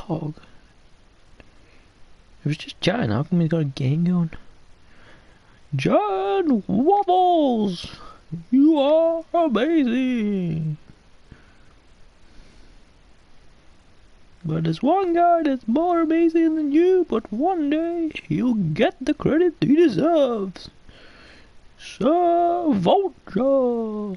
dog. It was just Jan. How come he's got a gang going? Jan Wobbles! You are amazing! But there's one guy that's more amazing than you, but one day he'll get the credit he deserves. Sir Vulture!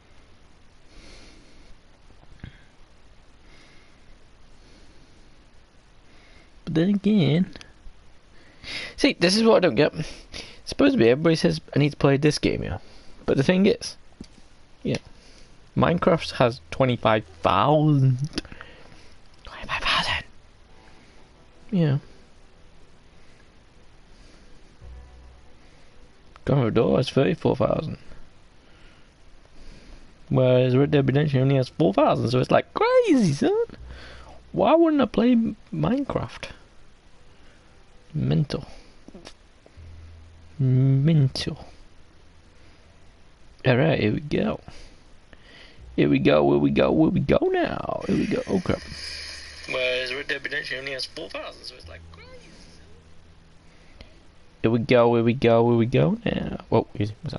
But then again... See, this is what I don't get. Supposedly everybody says I need to play this game, yeah. But the thing is, yeah, Minecraft has 25,000. 25,000. Yeah. Commodore has 34,000. Whereas Red Dead Redemption only has 4,000, so it's like crazy, son. Why wouldn't I play Minecraft? Mental. Alright, here we go. Here we go now. Here we go. Oh crap. Whereas Red Dead Redemption only has 4,000, so it's like crazy. Here we go now. Whoa, easy, what's up?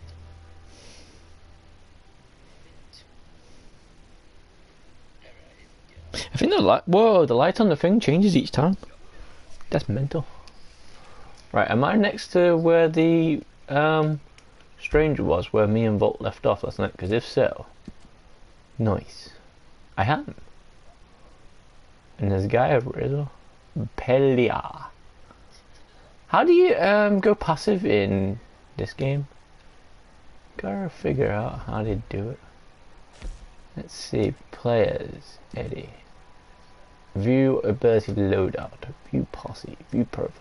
I think the light, whoa, the light on the thing changes each time. That's mental. Right, am I next to where the stranger was, where me and Volt left off last night? Because if so, nice. I am. And there's a guy over here as well. Pelia. How do you go passive in this game? Gotta figure out how to do it. Let's see, players, Eddie. View ability loadout. View posse. View profile.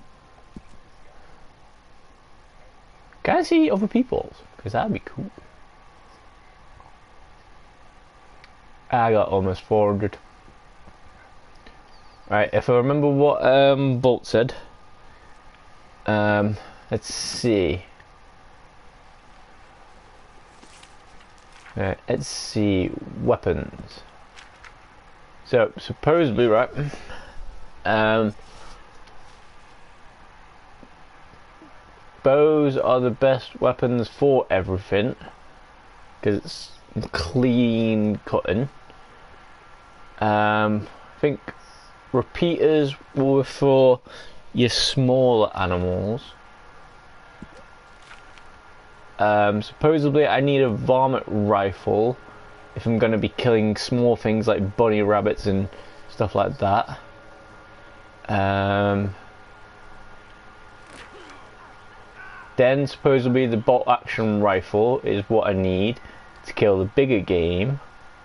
Can I see other people's? Because that'd be cool. I got almost 400. Right, if I remember what Bolt said. Let's see. Right, let's see. Weapons. So, supposedly, right, bows are the best weapons for everything, because it's clean cutting. I think repeaters were for your smaller animals. Supposedly I need a varmint rifle if I'm going to be killing small things like bunny rabbits and stuff like that. Then supposedly the bolt action rifle is what I need to kill the bigger game.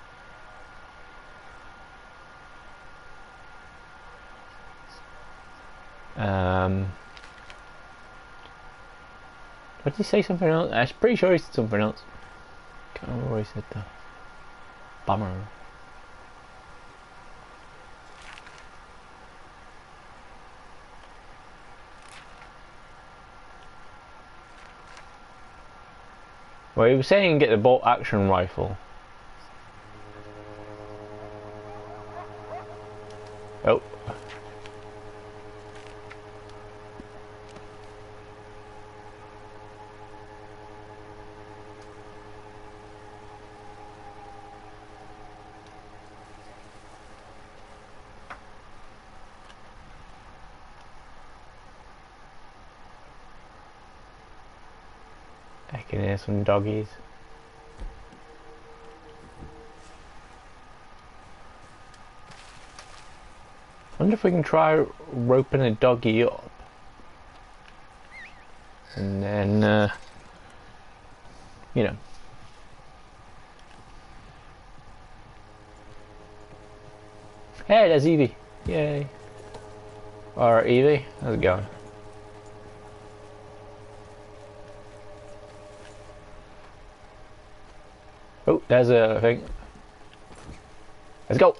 What did he say? Something else? I'm pretty sure he said something else. Can't remember what he said though. Bummer. Well, he was saying get the bolt action rifle. Oh. I can hear some doggies. I wonder if we can try roping a doggy up. And then, you know. Hey, there's Evie. Yay. Alright, Evie, how's it going? Oh, there's a thing. Let's go.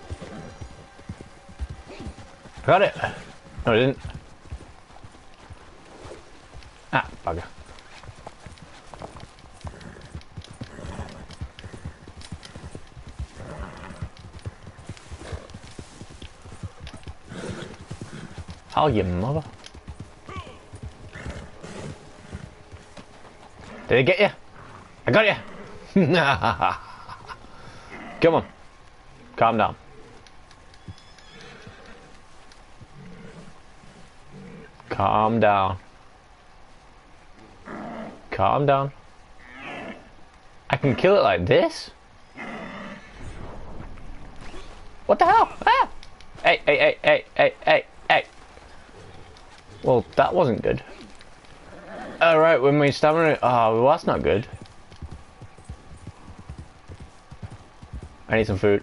Got it. No, I didn't. Ah, bugger. Oh, your mother. Did I get you? I got you. Come on. Calm down. Calm down. Calm down. I can kill it like this? What the hell? Ah! Hey, hey, hey, hey, hey, hey, hey. Well, that wasn't good. Alright, when we stamina... Oh, well, that's not good. I need some food.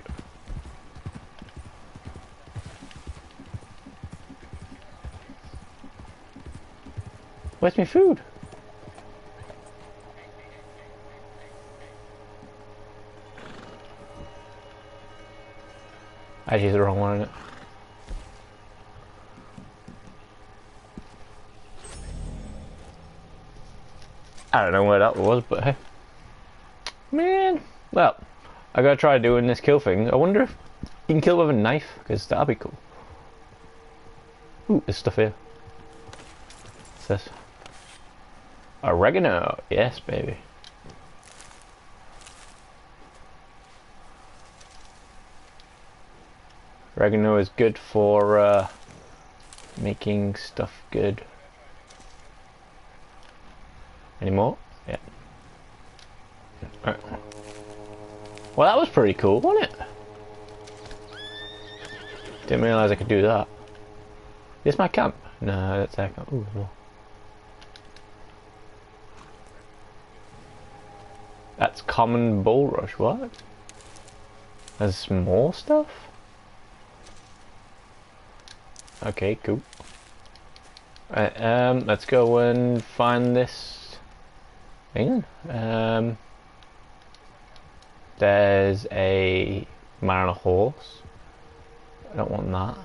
Where's my food? I used the wrong one in it. I don't know where that was, but hey. Man, well, I gotta try doing this kill thing. I wonder if you can kill with a knife, because that'd be cool. Ooh, there's stuff here. What's this? Oregano, yes, baby. Oregano is good for making stuff good. Any more? Yeah. Right. Well, that was pretty cool, wasn't it? Didn't realise I could do that. Is this my camp? No, that's our camp. Ooh, no. That's common bulrush, what? There's more stuff? Okay, cool. Right, let's go and find this thing. There's a man on a horse. I don't want that.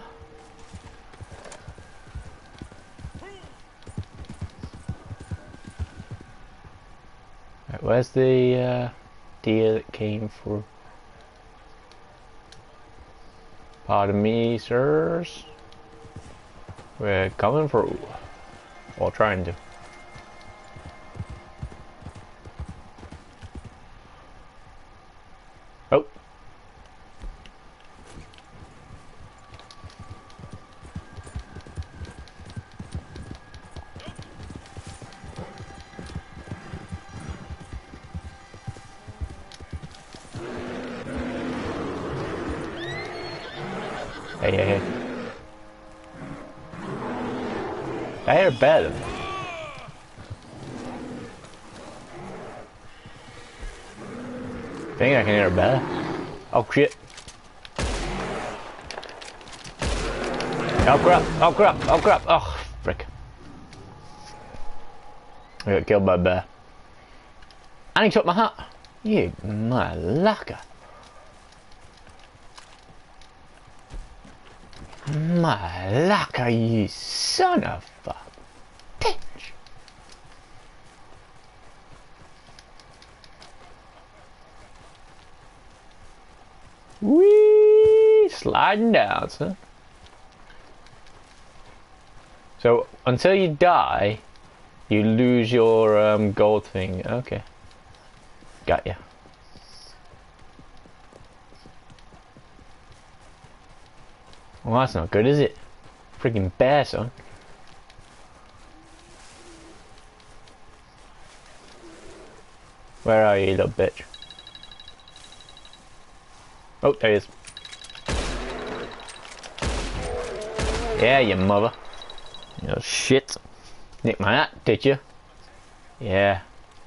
Right, where's the deer that came through? Pardon me, sirs. We're coming through. Or trying to. Oh. Hey, hey, hey. I hear better. I think I can hear better. Oh shit. Oh crap, oh crap, oh crap, oh frick. I got killed by a bear. And he took my hat. You malaka. Malaka, you son of a bitch. Whee! Sliding down, son. So, until you die, you lose your gold thing. Okay. Got ya. Well, that's not good, is it? Freaking bear, son. Where are you, little bitch? Oh, there he is. Yeah, you mother. You know, shit. Nick my hat, did you? Yeah.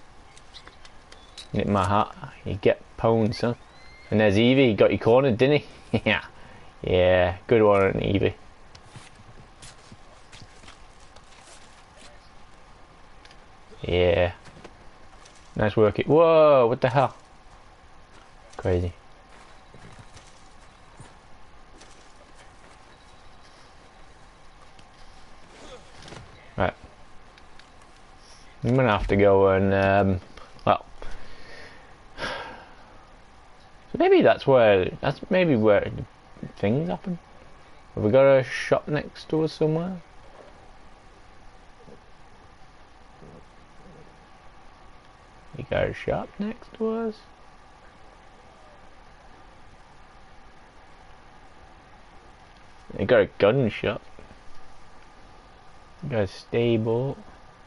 Nick my hat. You get pwned, son. And there's Evie. He got you cornered, didn't he? Yeah. Yeah. Good one, Evie. Yeah. Nice work. Whoa, what the hell? Crazy. Right. I'm gonna have to go and well, so maybe that's maybe where things happen. Have we got a shop next to us somewhere? You got a shop next to us? You got a gun shop. You got a stable.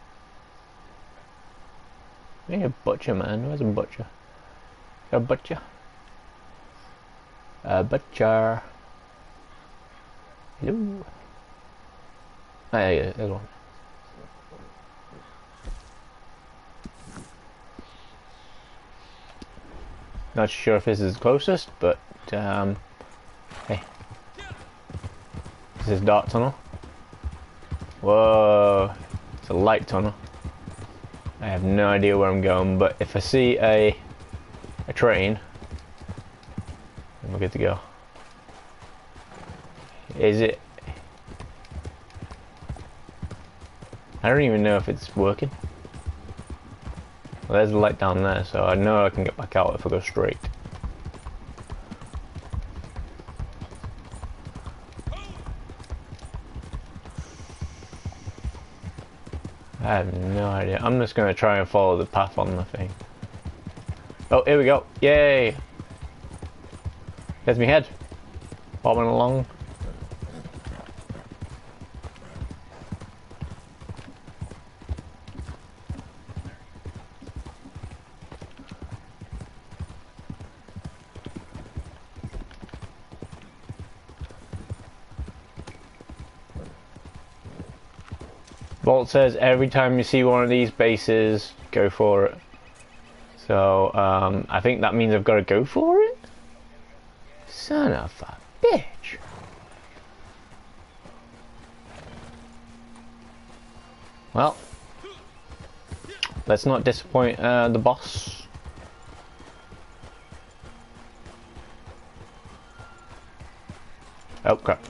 Maybe a butcher, man. Where's a butcher? Got a butcher? A butcher. Hello. Ah, yeah, there's one. Not sure if this is closest, but hey, this is dark tunnel. Whoa, it's a light tunnel. I have no idea where I'm going, but if I see a train, then we're good to go. Is it? I don't even know if it's working. Well, there's a light down there, so I know I can get back out if I go straight. I have no idea. I'm just going to try and follow the path on the thing. Oh, here we go. Yay! There's my head. Bobbing along. Vault says every time you see one of these bases, go for it. So, I think that means I've got to go for it? Son of a bitch. Well, let's not disappoint the boss. Oh crap.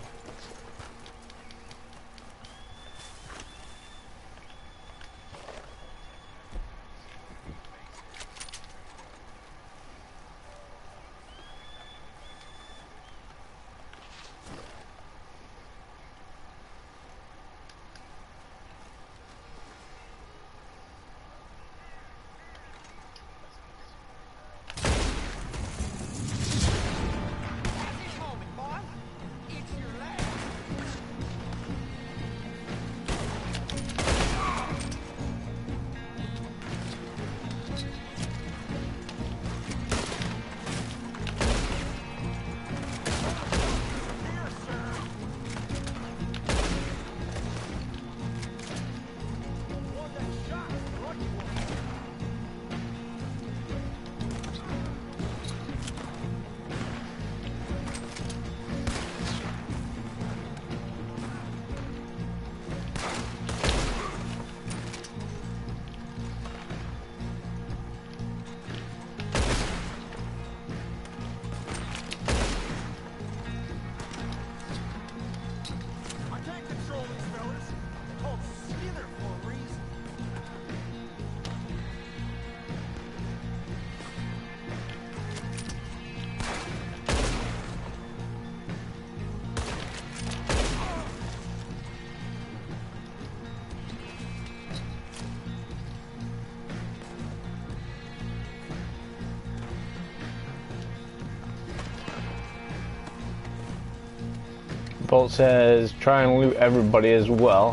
Bolt says try and loot everybody as well.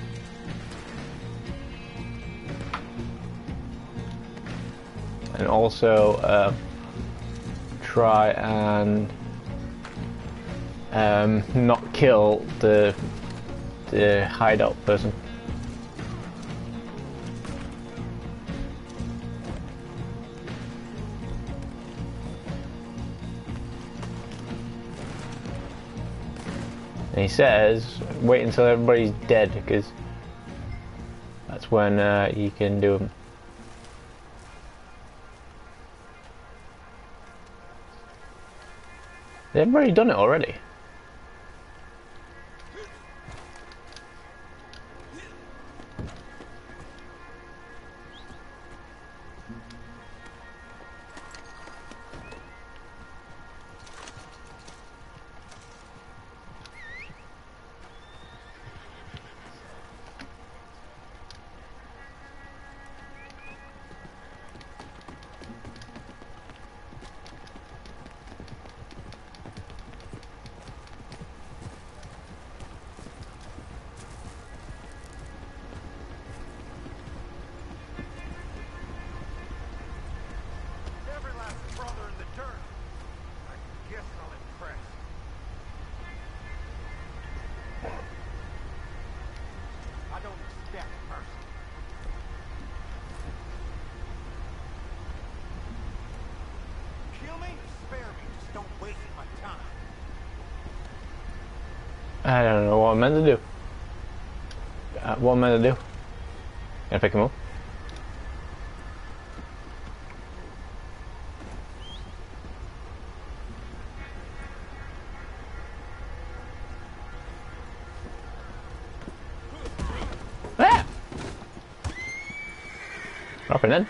And also try and not kill the hideout person. And he says, wait until everybody's dead, because that's when you can do them. They've already done it already. that person. Kill me, spare me. Just don't waste my time. I don't know what I'm meant to do. What am I meant to do? Can I pick him up? Ah! Dropping in.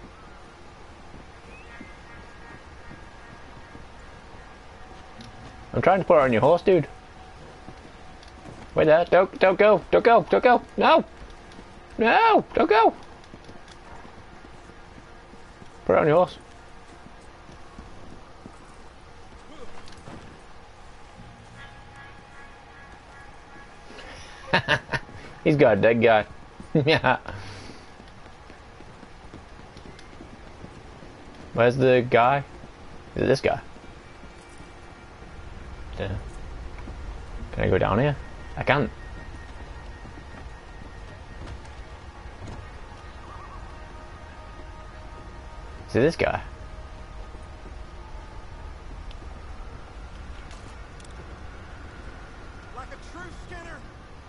I'm trying to put her on your horse, dude. Wait there, don't go, don't go, don't go, no! No, don't go! Put it on your horse. He's got a dead guy. Yeah. Where's the guy? Is it this guy? Yeah. Can I go down here? I can't. Is it this guy? Like a true Skinner.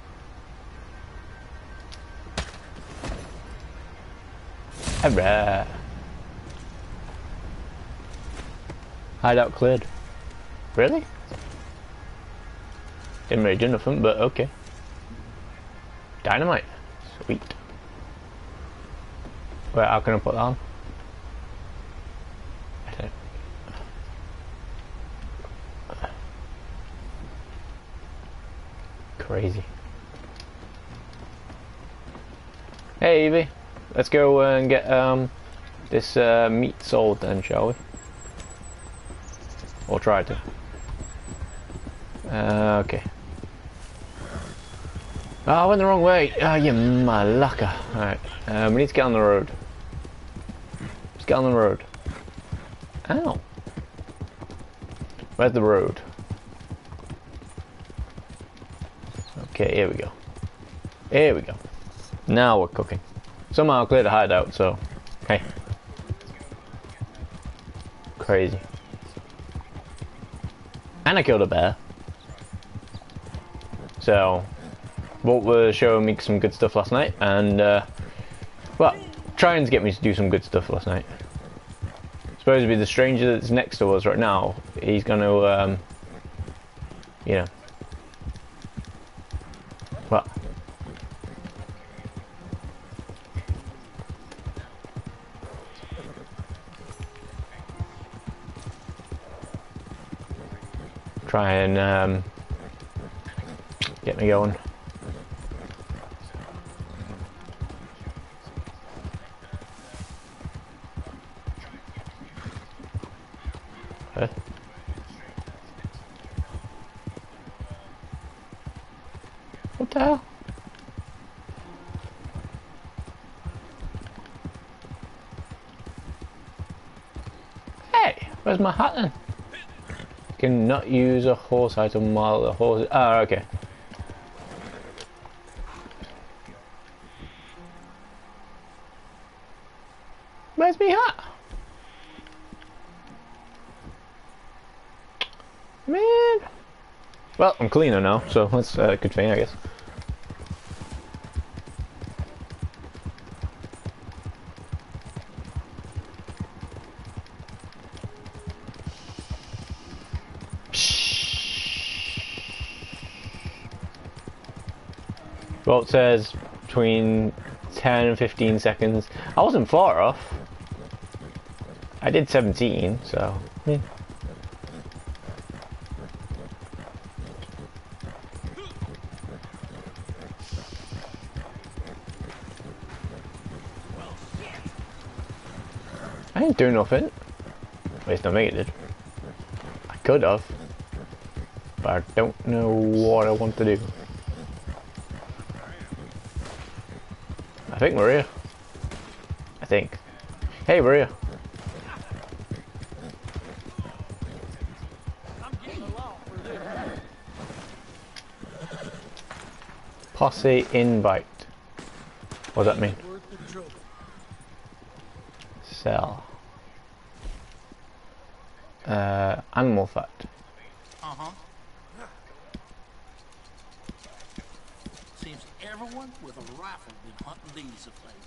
Alright. Hideout cleared. Really? Didn't really do nothing, but okay. Dynamite. Sweet. Wait, how can I put that on? I don't... Crazy. Hey Evie, let's go and get this meat sold then, shall we? Or try to. Okay. Oh, I went the wrong way. Oh, you malaka. Alright, we need to get on the road. Let's get on the road. Ow. Where's the road? Okay, here we go. Here we go. Now we're cooking. Somehow I cleared the hideout, so... Hey. Crazy. And I killed a bear. So... Walt was showing me some good stuff last night, and well, trying to get me to do some good stuff last night. Supposedly the stranger that's next to us right now, he's gonna, you know, what? Try and get me going. What the hell? Hey, where's my hat then? Cannot use a horse item while the horse... Oh, okay. Where's my hat? Man. Well, I'm cleaner now, so that's a good thing, I guess. Well, it says between 10 and 15 seconds. I wasn't far off. I did 17, so... Yeah. I didn't do nothing. At least I think it did. I could have. But I don't know what I want to do. I think we're here. I think. Hey, we're here. Posse invite. What does that mean? Worth the trouble. Sell. Animal fat. Uh-huh. Seems everyone with a rifle been hunting these of late.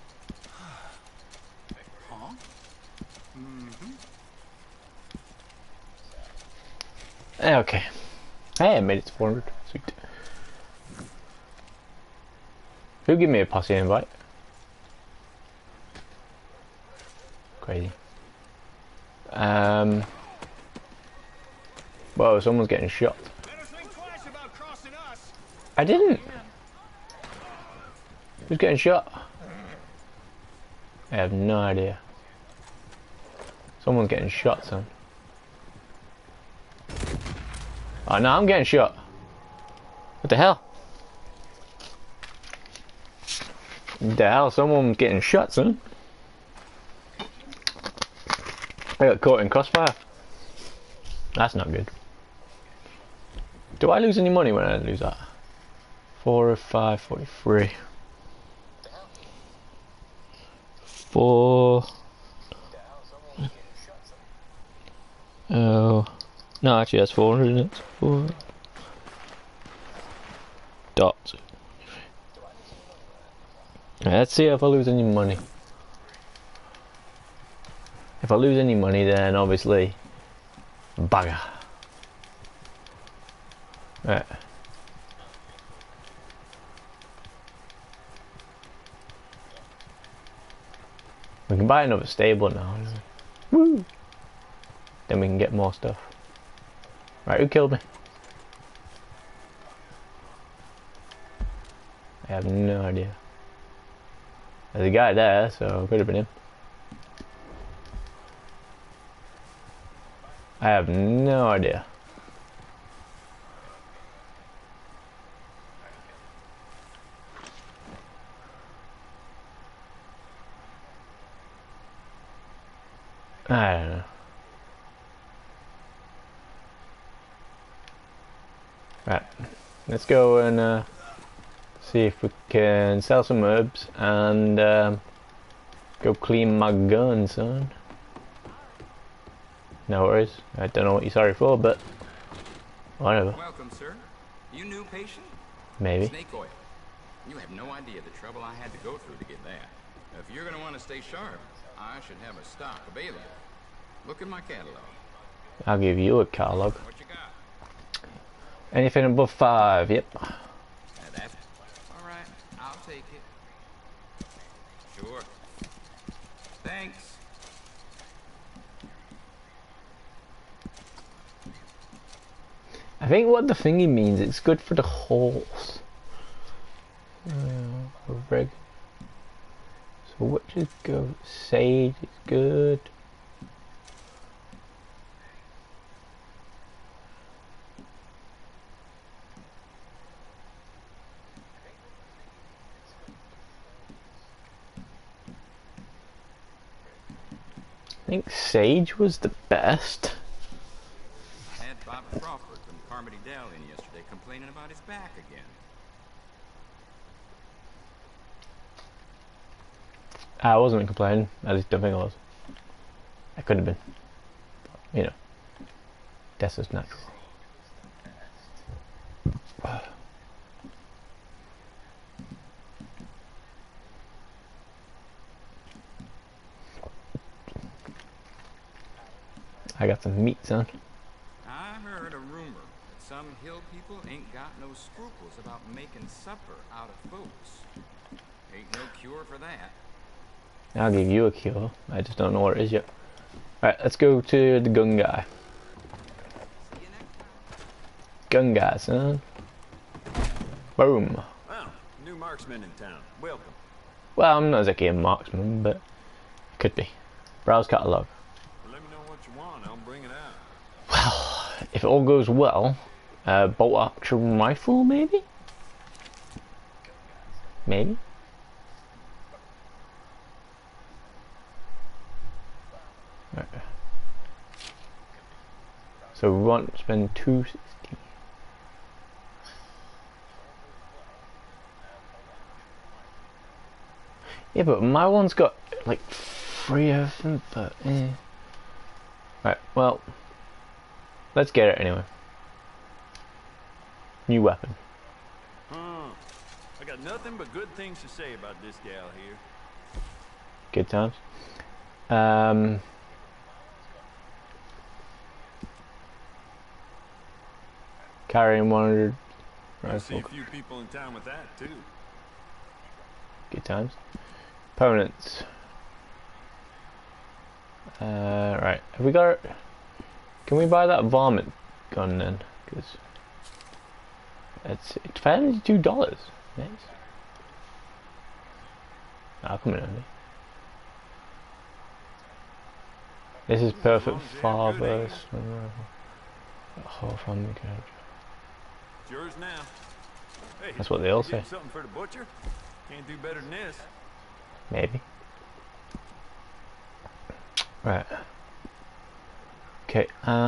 Huh? Mm-hmm. Okay. Hey, I made it to 400. Sweet. Who gave me a posse invite? Crazy. Whoa, someone's getting shot. Better think twice about crossing us. I didn't. Who's getting shot? I have no idea. Someone's getting shot, son. Oh no, I'm getting shot. What the hell? What the hell? Someone's getting shot, son. I got caught in crossfire. That's not good. Do I lose any money when I lose that? 4 or 5, 43. 4. Oh. No, actually that's 400, isn't it? 4. Dots. Right, let's see if I lose any money. If I lose any money, then obviously, bugger. Right. We can buy another stable now. Woo! Then we can get more stuff. Right, who killed me? I have no idea. There's a guy there, so it could have been him. I have no idea. I don't know. Right, let's go and see if we can sell some herbs and go clean my gun, son. No worries. I don't know what you're sorry for, but whatever. Welcome, sir. You new patient? Maybe. Snake oil. You have no idea the trouble I had to go through to get that. If you're going to want to stay sharp, I should have a stock available. Look at my catalog. I'll give you a catalog. What you got? Anything above 5, yep. That's all right. I'll take it. Sure. Thanks. I think what the thingy means, it's good for the horse. Reg. So which is good? Sage is good. I think Sage was the best. Had Bob Crawford from Carmody Dell in yesterday complaining about his back again. I wasn't complaining, at least don't think I was. I could have been. You know. Death is natural. I got some meat, son. I heard a rumor that some hill people ain't got no scruples about making supper out of folks. Ain't no cure for that. I'll give you a cure. I just don't know what it is yet. Alright, let's go to the gun guy. See you next time. Gun guy, son. Boom. Wow, new marksman in town. Welcome. Well, I'm not exactly a marksman, but could be. Browse catalog. Let me know what you want. I'll bring it out. Well, if it all goes well, bolt action rifle, maybe? Maybe? Right. So we want to spend 260. Yeah, but my one's got like 3 of them, but Right, well, let's get it anyway. New weapon. I got nothing but good things to say about this gal here. Good times. Carrying 100 I see a rifle. few people in town with that too. Good times. Opponents. Right. Have we got? Can we buy that varmint gun then? Because it's $22. Nice. I'll come in handy. This is perfect long as you have far good verse. aim. Half on the couch. It's yours now. Hey, That's what they all you getting say. something for the butcher? Can't do better than this. Maybe. Right. Okay.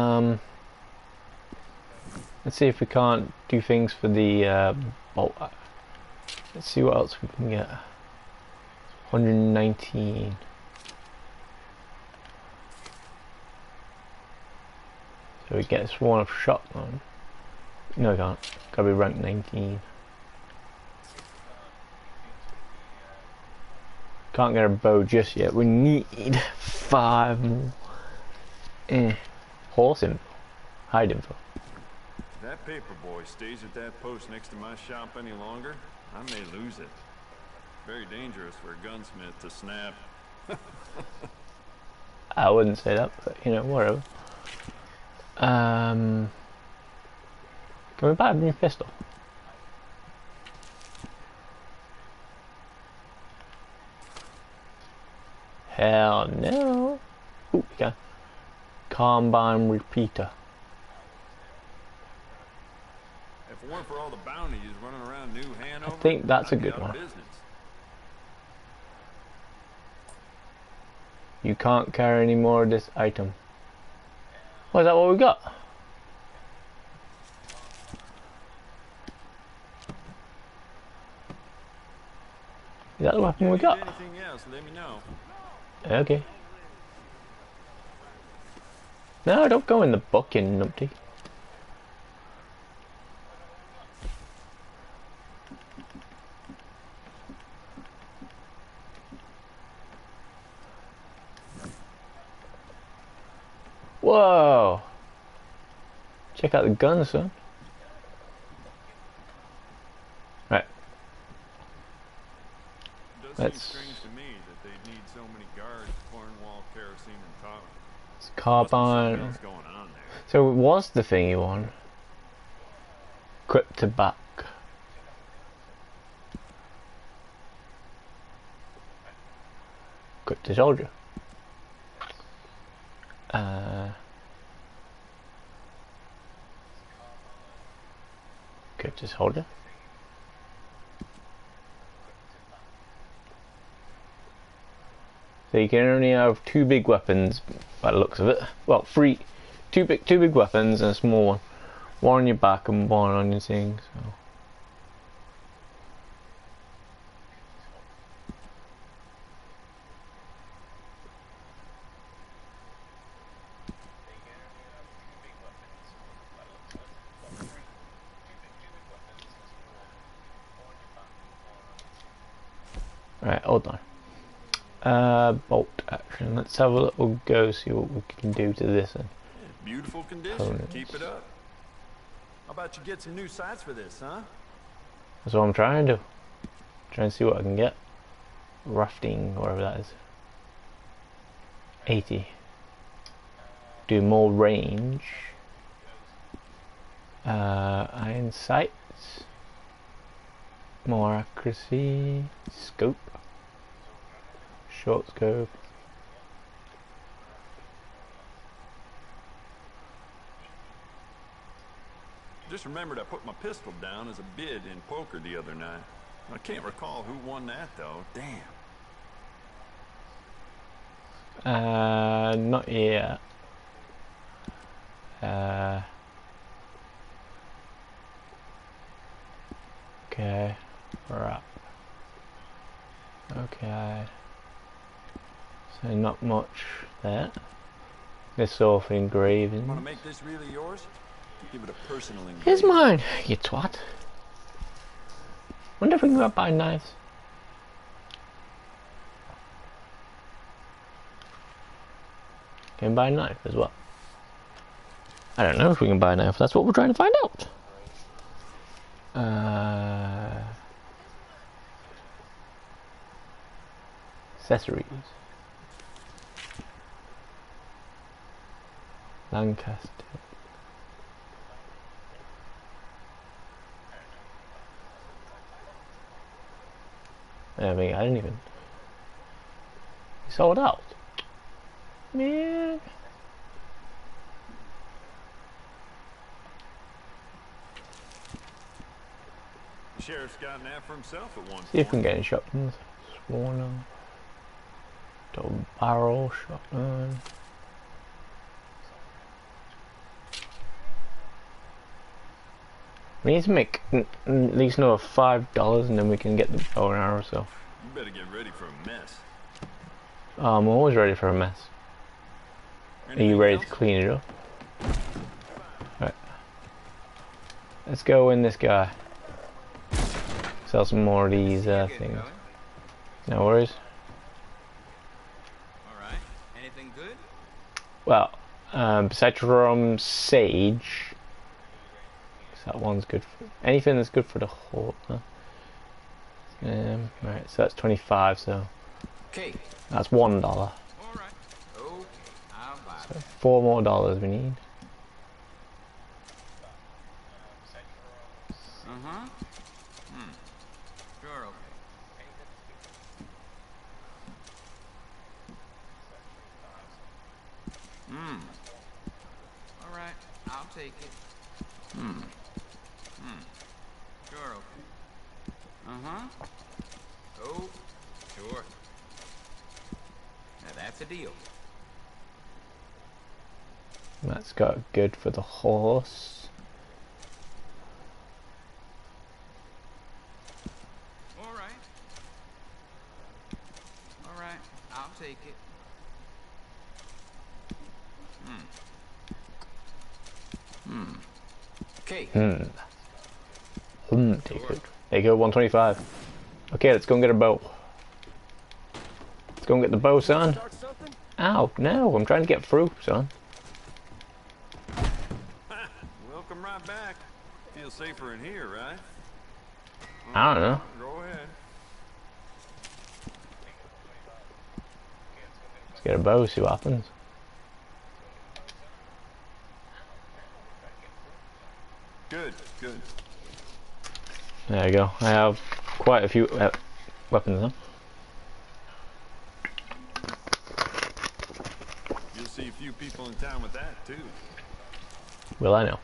Let's see if we can't do things for the bolt. Let's see what else we can get. 119. So we get sworn of shotgun. No, I can't. Gotta be rank 19. Can't get a bow just yet. We need 5 more. Horse info. Hide info. If that paper boy stays at that post next to my shop any longer, I may lose it. Very dangerous for a gunsmith to snap. I wouldn't say that, but you know, whatever. Can we buy a new pistol? Hell no. Ooh, we can. Combine repeater. If it weren't for all the bounties running around New Hanover, I think that's a I'd be good out of one. business. You can't carry any more of this item. Oh, is that what we got? Is that the weapon we Need got? anything else, let me know. Okay. No, don't go in the bucket, numpty. Whoa! Check out the gun, son. Right. It does Let's- seem strange to me that they'd need so many guards, Cornwall, kerosene, and tar. It's Must be carbine. something else going on there. So it was the thingy one. Equip to back. Equip to soldier. Equip to soldier. So you can only have 2 big weapons by the looks of it. Well, 3, 2 big weapons and a small one. One on your back and one on your thing. So. Right, hold on. Bolt action. Let's have a little go, see what we can do to this one. Beautiful condition. Opponents. Keep it up. How about you get some new sights for this, huh? That's what I'm trying to do. Trying to see what I can get. Rafting, whatever that is. 80. Do more range. Iron sights. More accuracy. Scope. Short scope. Just remembered I put my pistol down as a bid in poker the other night. I can't recall who won that though. Damn. Not yet. Okay. Right. Okay. So not much there. This sort of engraving. Want to make this really yours? Give it a personal engraving. Here's mine, you twat. Wonder if we can go buy knives. Can we buy a knife as well? I don't know if we can buy a knife. That's what we're trying to find out. Accessories. Lancaster. I mean, I didn't even. Sold out. Man. The sheriff's gotten after himself at one See if we can point. get any shotguns. Sworn double barrel shotgun. We need to make at least another $5 and then we can get the bow and arrow, so. You better get ready for a mess. I'm always ready for a mess. Are you Anything ready else? to clean it up? Right. Let's go in this guy. Sell some more of these Getting things. going. No worries. All right. Anything good? Well, besides from sage, that one's good for anything that's good for the horse. Huh? Right, so that's 25. So Okay. that's $1. All right. Okay. I'll buy So that. $4 more we need. Uh-huh. Sure, okay. All right. I'll take it. Sure, okay. Uh-huh. Oh, sure. Now that's a deal. That's got good for the horse. All right. All right. I'll take it. Okay. Take it. There you go, 125. Okay, let's go and get a bow. Let's go and get the bow, son. Ow, no, I'm trying to get through, son. Welcome right back. Feel safer in here, right? I don't know. Go ahead. Let's get a bow, see what happens. Good, good. There you go. I have quite a few weapons now. You'll see a few people in town with that, too. Will I know?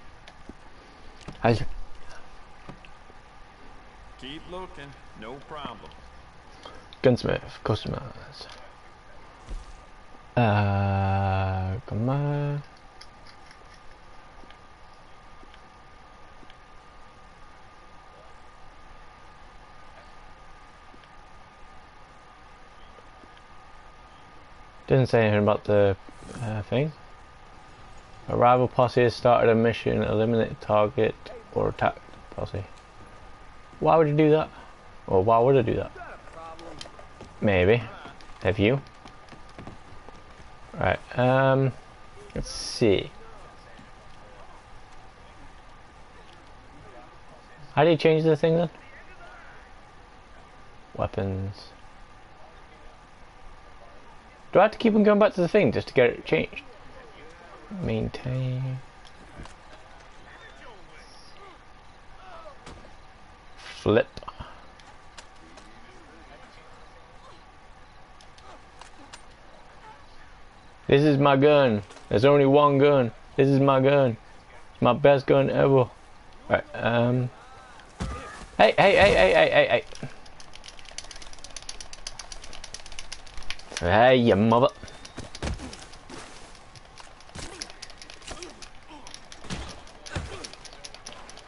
Keep looking. No problem. Gunsmith, customers. Come on. Didn't say anything about the thing. A rival posse has started a mission, eliminate target or attack the posse. Why would you do that? Or why would I do that? Maybe. Have you? Right, let's see. How do you change the thing then? Weapons. Do I have to keep on going back to the thing just to get it changed? Maintain. Flip. This is my gun. There's only one gun. This is my gun. It's my best gun ever. Right, Hey, Hey, you mother.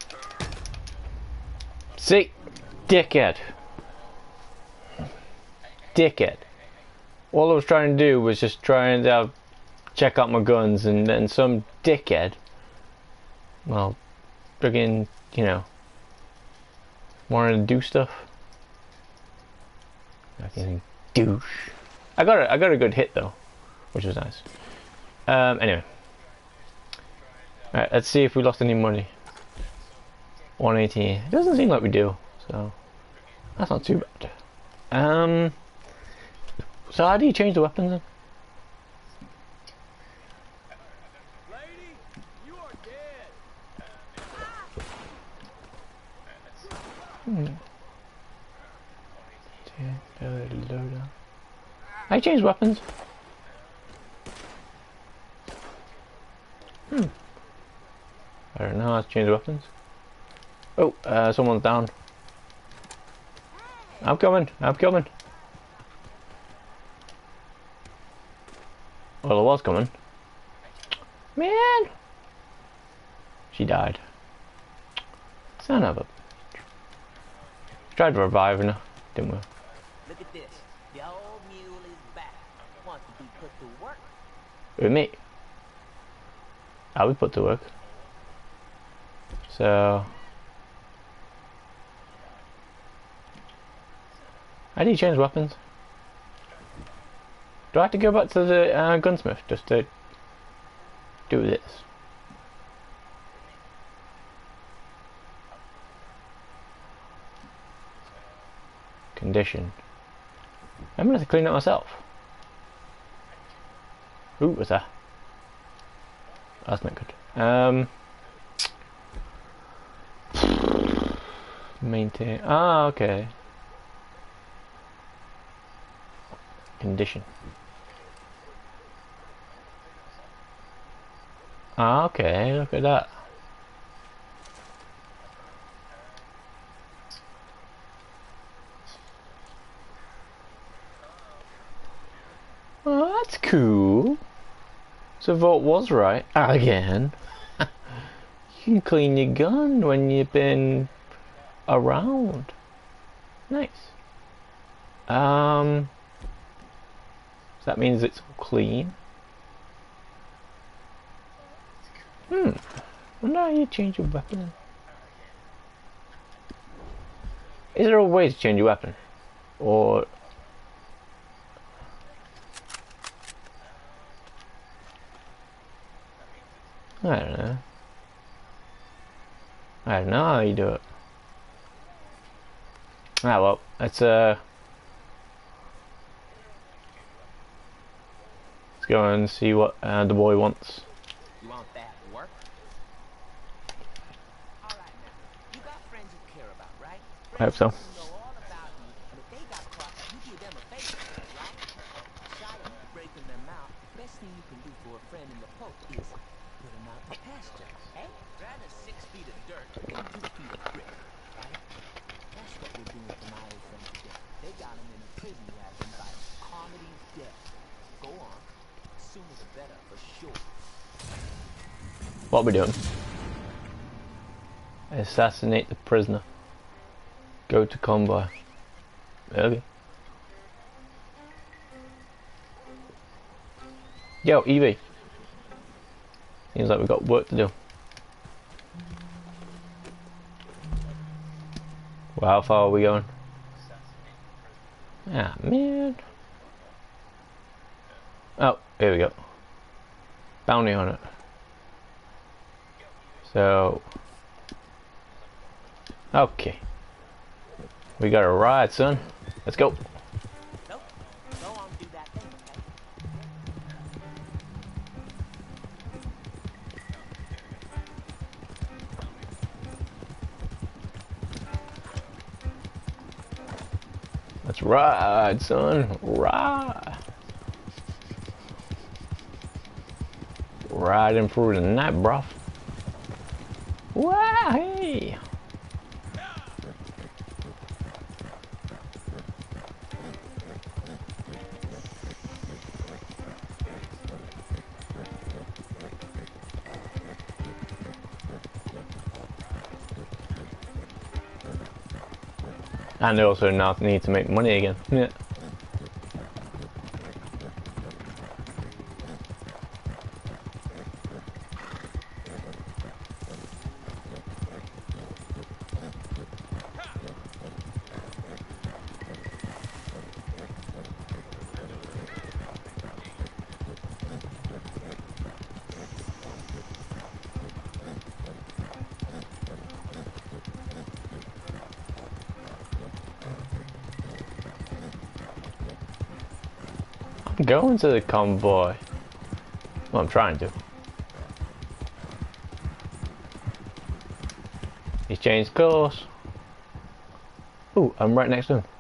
See? Dickhead. dickhead. All I was trying to do was just trying to check out my guns, and then some dickhead, well, friggin', you know, wanted to do stuff. Fucking douche. I got a good hit though, which was nice. Anyway. Alright, let's see if we lost any money. 118. It doesn't seem like we do, so that's not too bad. So how do you change the weapons then? Lady, you are dead. I change weapons. I don't know how to change weapons. Oh, someone's down. I'm coming. I'm coming. Well, I was coming. Man! She died. Son of a... Tried to revive her, didn't we? Look at this. The old mule is back. Wants to be put to work. With me. I'll be put to work. So... How do you change weapons? Do I have to go back to the gunsmith just to do this? Condition. I'm gonna have to clean it myself. Ooh, what's that? That's not good. Maintain. Ah, okay. Condition. Ah, okay, look at that. Oh, that's cool. So Vault was right again. You can clean your gun when you've been around. Nice. So that means it's clean. Wonder how you change your weapon. Is there a way to change your weapon? Or... I don't know. I don't know how you do it. Ah well, let's go and see what the boy wants. You want that work? All right, now. You got friends you care about, right? I hope so. Friends who know all about you, and if they got caught, you give them a favor, right? Shy of breaking them out, the best thing you can do for a friend in the poke is put them out to pasture. Hey, rather 6 feet of dirt than 2 feet of brick, right? That's what we're doing for my old friend today. They got him in a prison wagon by Carmody's death. Go on. Sooner the better, for sure. What are we doing? Assassinate the prisoner. Go to convoy. Okay. Yo, Evie. Seems like we've got work to do. Well, how far are we going? Ah, man. Oh, here we go. Bounty on it. So... Okay. We got a ride, son. Let's go. Nope. Go on, do that thing, okay? Let's ride, son. Ride. Riding through the night, bruv. Wow, hey. And they also now need to make money again. Yeah. Go into the convoy. Well, I'm trying to. He's changed course. Ooh, I'm right next to him.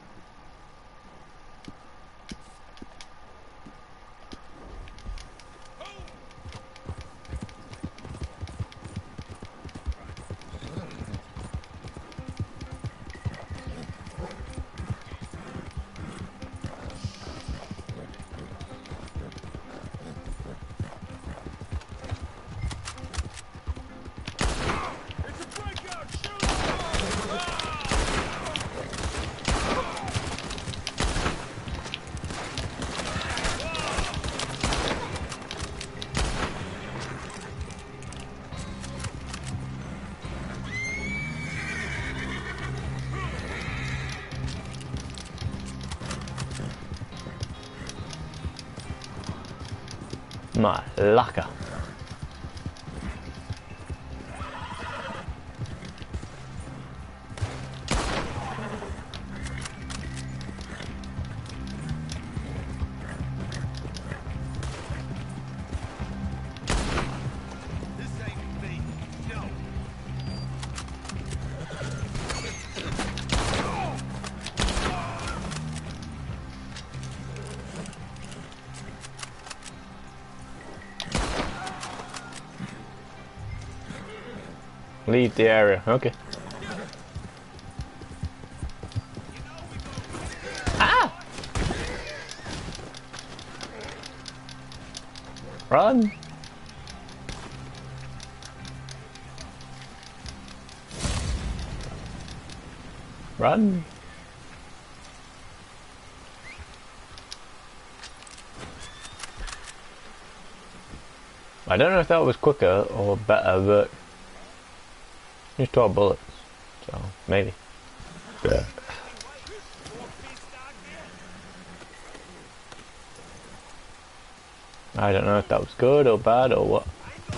It's a breakout! Shoot! My laka. This ain't me. No. Leave the area. Okay. Ah! Run! Run! I don't know if that was quicker or better, but just 12 bullets, so maybe. Yeah. I don't know if that was good or bad or what.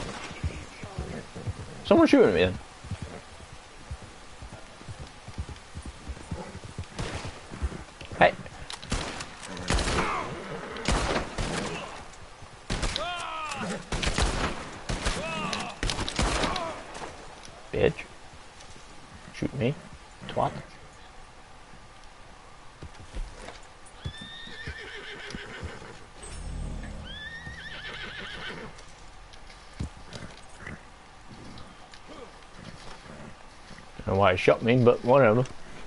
Someone shooting at me then. Hey. Bitch. Shoot me. Twat. I don't know why he shot me, but whatever.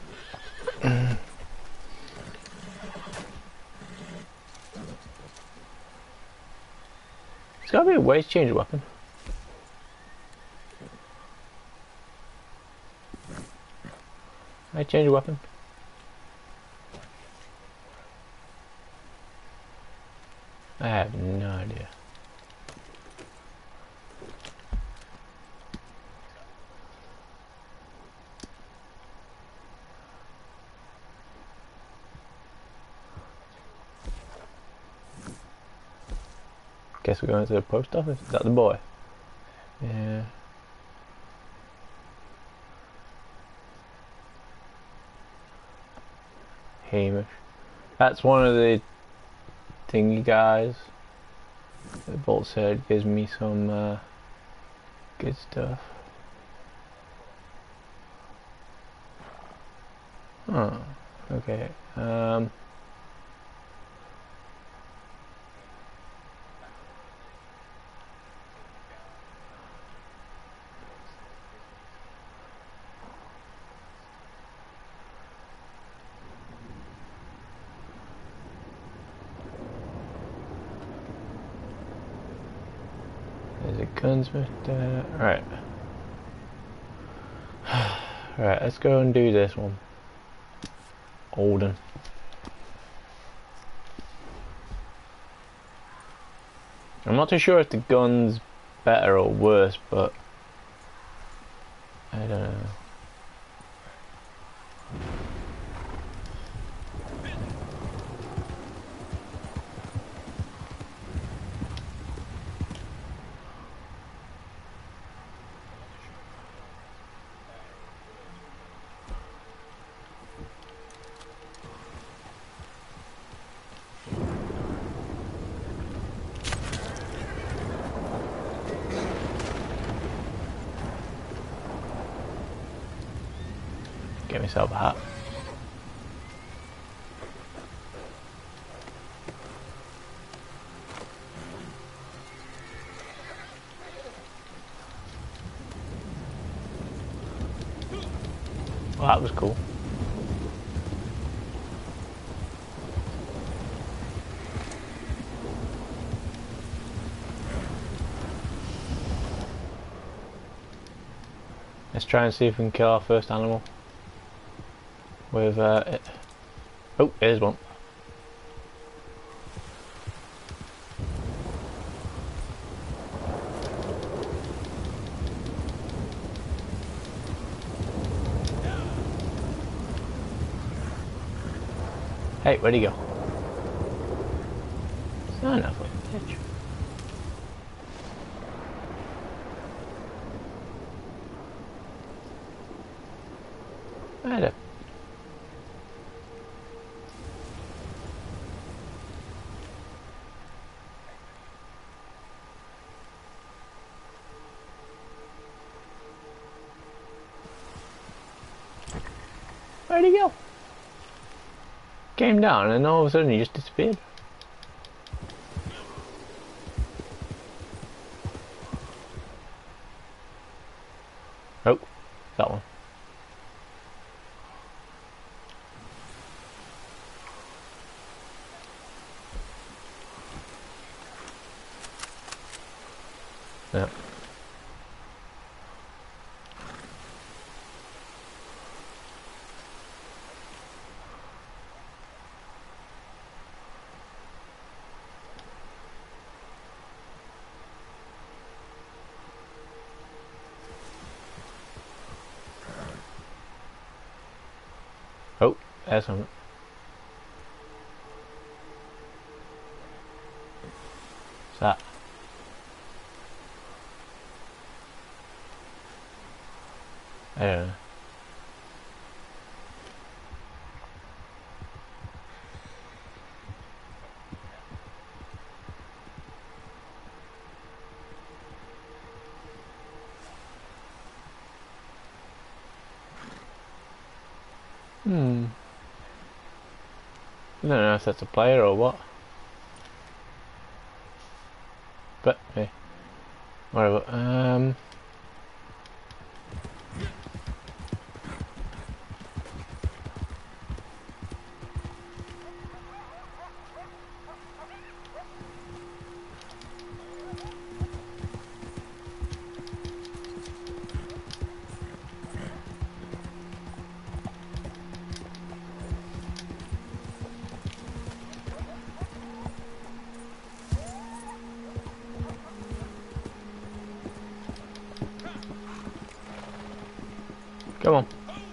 It's gotta be a way to change a weapon. I change a weapon. I have no idea. Guess we're going to the post office. Is that the boy? Yeah. Hamish. That's one of the thingy guys that Bolt said gives me some good stuff. Oh, okay. There's a gunsmith there. Alright. Alright, let's go and do this one. Olden. I'm not too sure if the gun's better or worse, but I don't know. myself a hat. Well, that was cool. Let's try and see if we can kill our first animal with it. Oh, here's one. Hey, where'd he go? Son of a bitch. Where Where'd he go? Came down and all of a sudden he just disappeared. Oh, that one. Yeah. Oh, there's something. What's that? I don't know. I don't know if that's a player or what. But hey, whatever. Come on.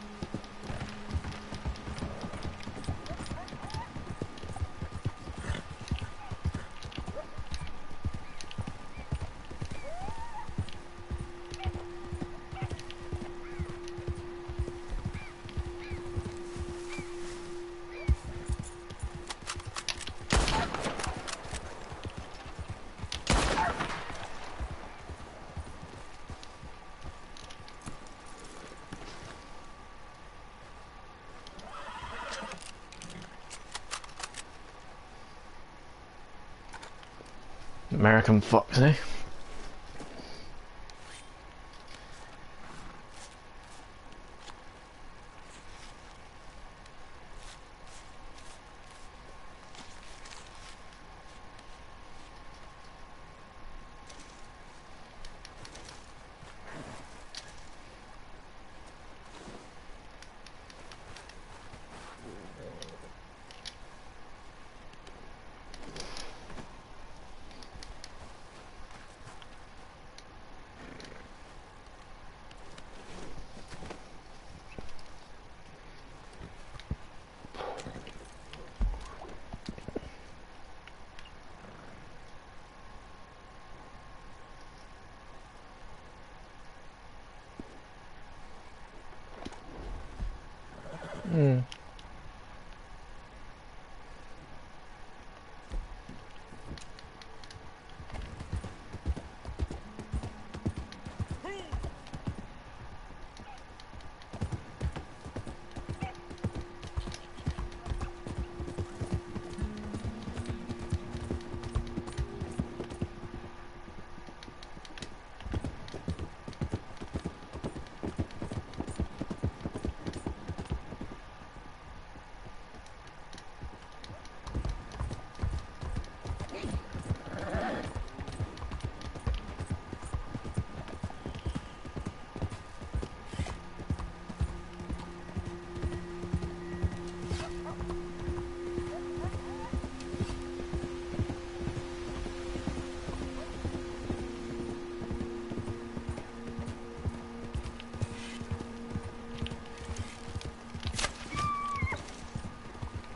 American fox, eh?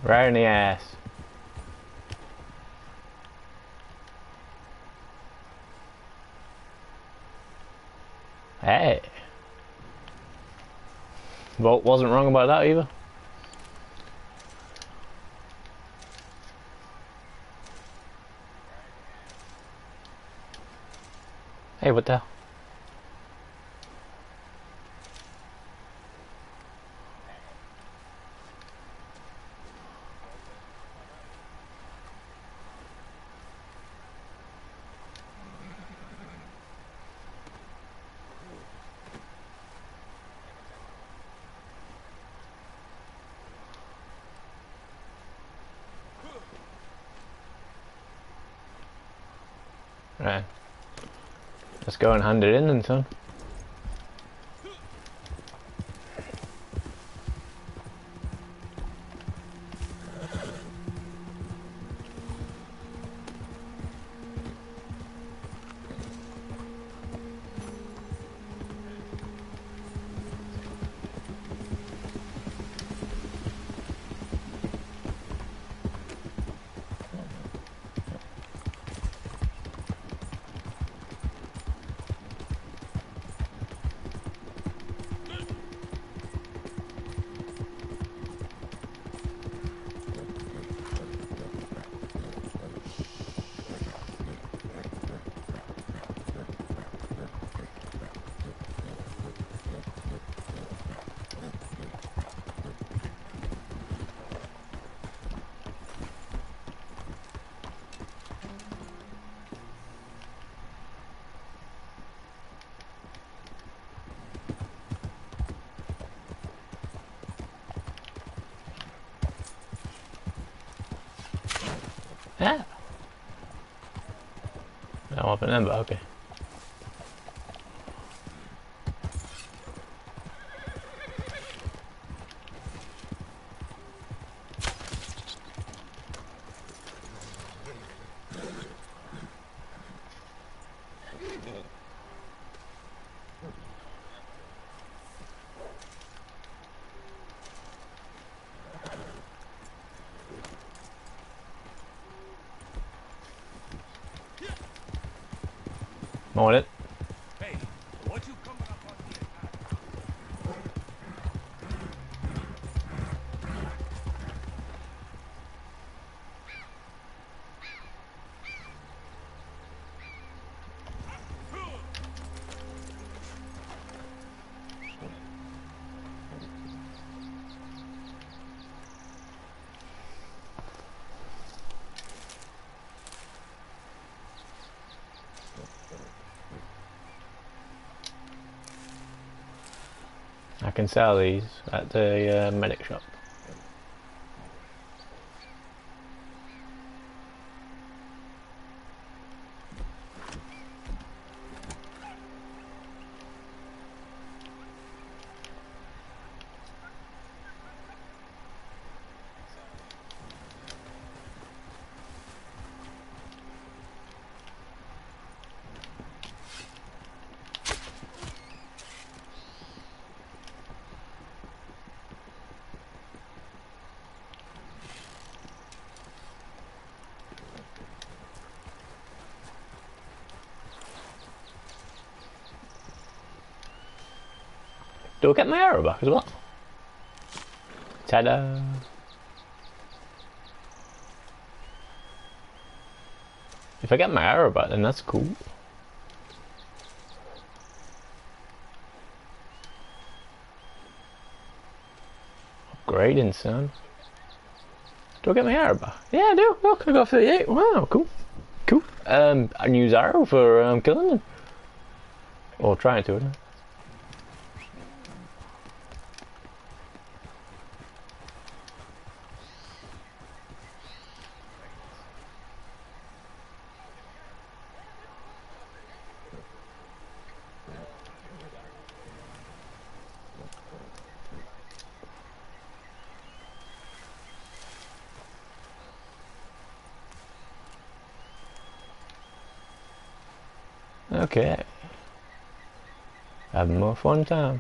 Right in the ass. Hey. Volt wasn't wrong about that either. Hey, what the hell? Right. Let's go and hand it in then, son. Yeah. I don't open them, but okay. Want it? Hey, what you coming up on the attack? I can sell these at the medic shop. Do I get my arrow back as well? Ta-da! If I get my arrow back, then that's cool. Upgrading, son. Do I get my arrow back? Yeah, I do. Look, I got 38. Wow, cool. Cool. I use arrow for killing them. Or trying to, anyway. Okay. Have more fun time.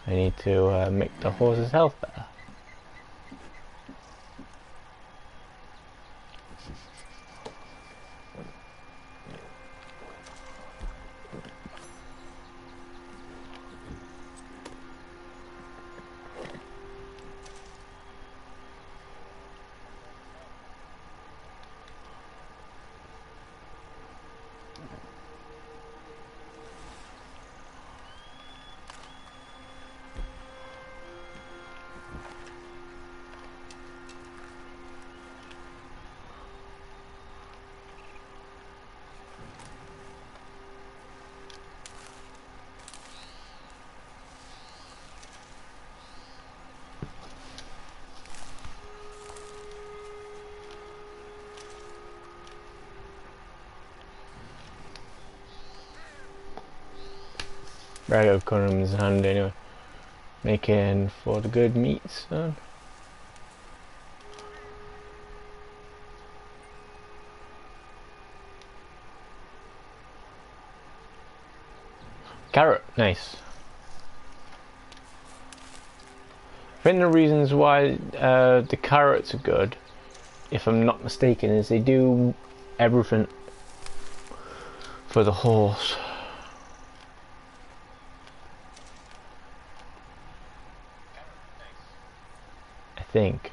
I need to make the horse's health better. Rag of Cunham's hand anyway. Making for the good meats, son. Carrot, nice. I think the reasons why the carrots are good, if I'm not mistaken, is they do everything for the horse. I think.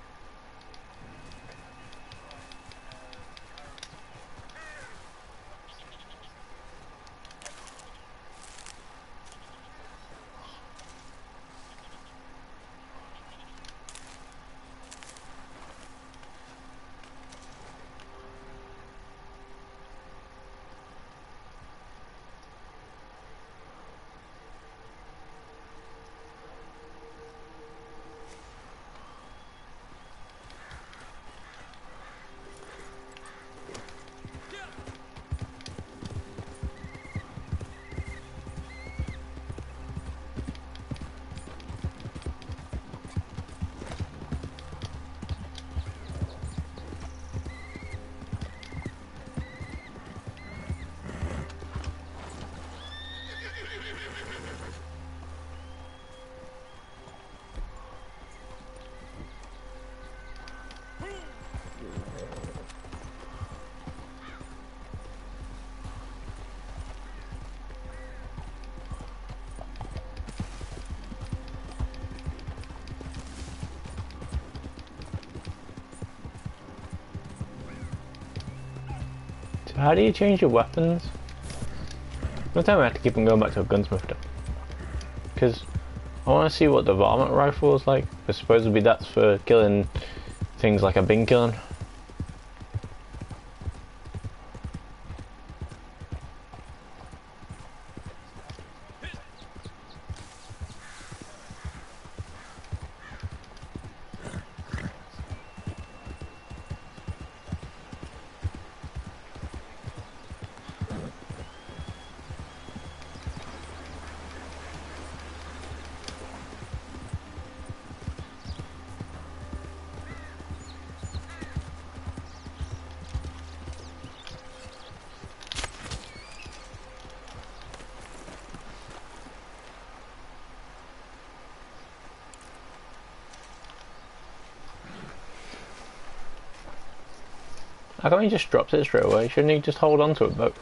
So how do you change your weapons? One time I have to keep on going back to a gunsmith though. Because I want to see what the varmint rifle is like. But supposedly that's for killing things like I've been killing. How come he just drops it straight away? Shouldn't he just hold on to it, but...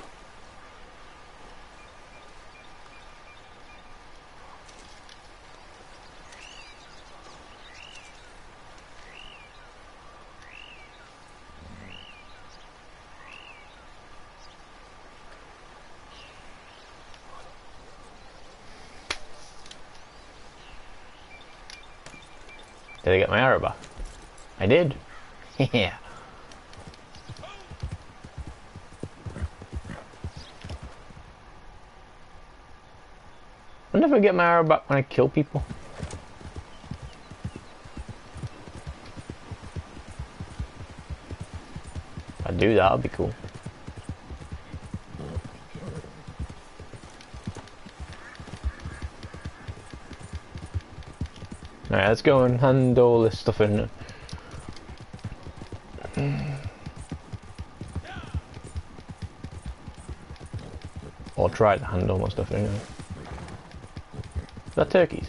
Did I get my arrow back? I did. Yeah. I wonder if I get my arrow back when I kill people. If I do that, that'd be cool. Alright, let's go and hand all this stuff in. Or try to handle my stuff anyway. that turkeys?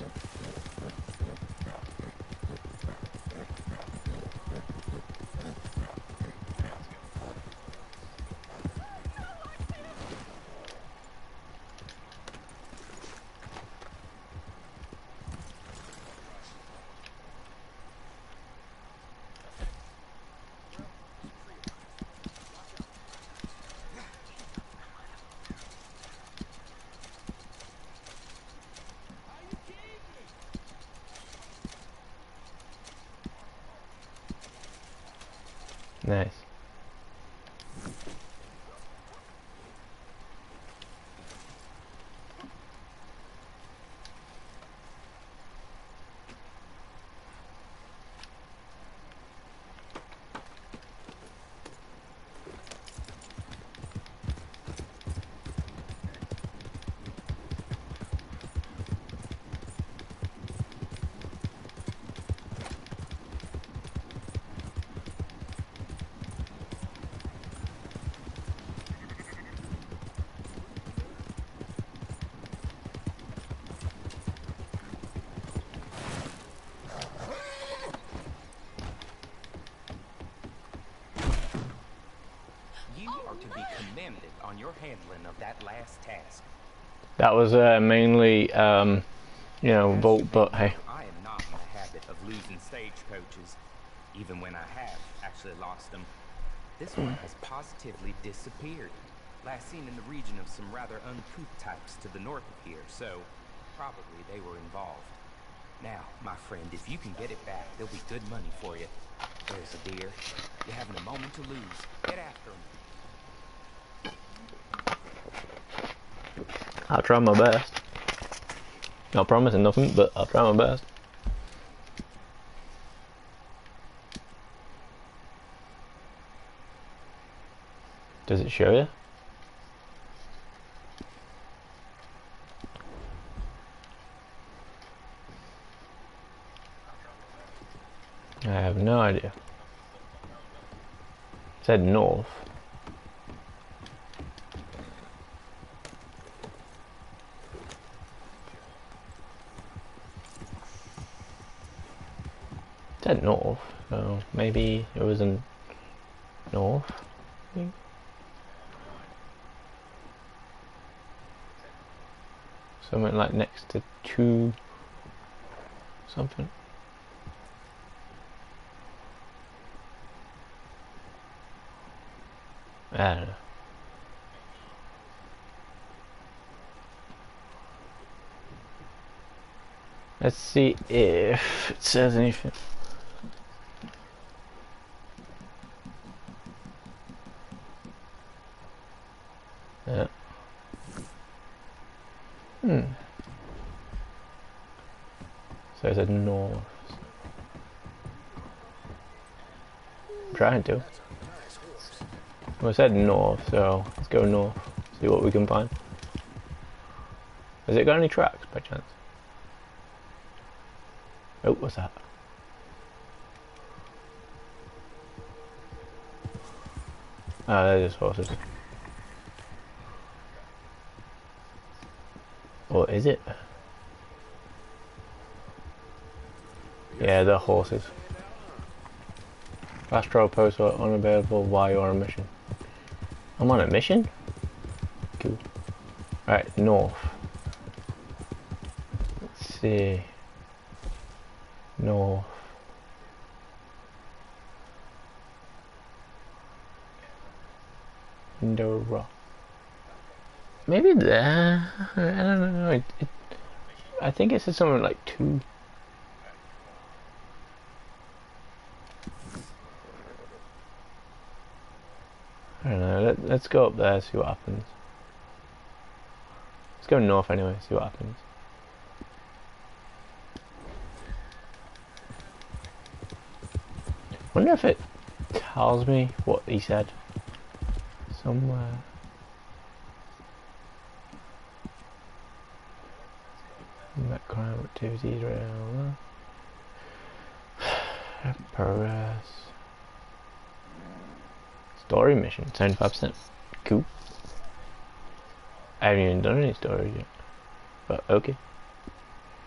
Nice. You are to be commended on your handling of that last task. That was mainly, you know, Volt, but hey. I am not in the habit of losing stagecoaches, even when I have actually lost them. This one has positively disappeared. Last seen in the region of some rather uncouth types to the north of here, so probably they were involved. Now, my friend, if you can get it back, there'll be good money for you. There's a deer. You're having a moment to lose. Get after him. I'll try my best. Not promising nothing, but I'll try my best. Does it show you? I have no idea. It said north. It said north, so maybe it was in north. I think. Something like next to 2 something. I don't know. Let's see if it says anything. Yeah. So it said north. I'm trying to. Well, it said north, so let's go north. See what we can find. Has it got any tracks by chance? Oh, what's that? Ah, they're just horses. Or is it? Yeah, they're horses. Astro posts are unavailable while you're on a mission. I'm on a mission? Cool. Right, north. Let's see. North. Indora. Maybe there. I don't know. I think it said something like 2. I don't know. Let's go up there, see what happens. Let's go north anyway, see what happens. Wonder if it tells me what he said somewhere. Met crime activities around progress. Story mission, 75%. Cool. I haven't even done any stories yet. But okay.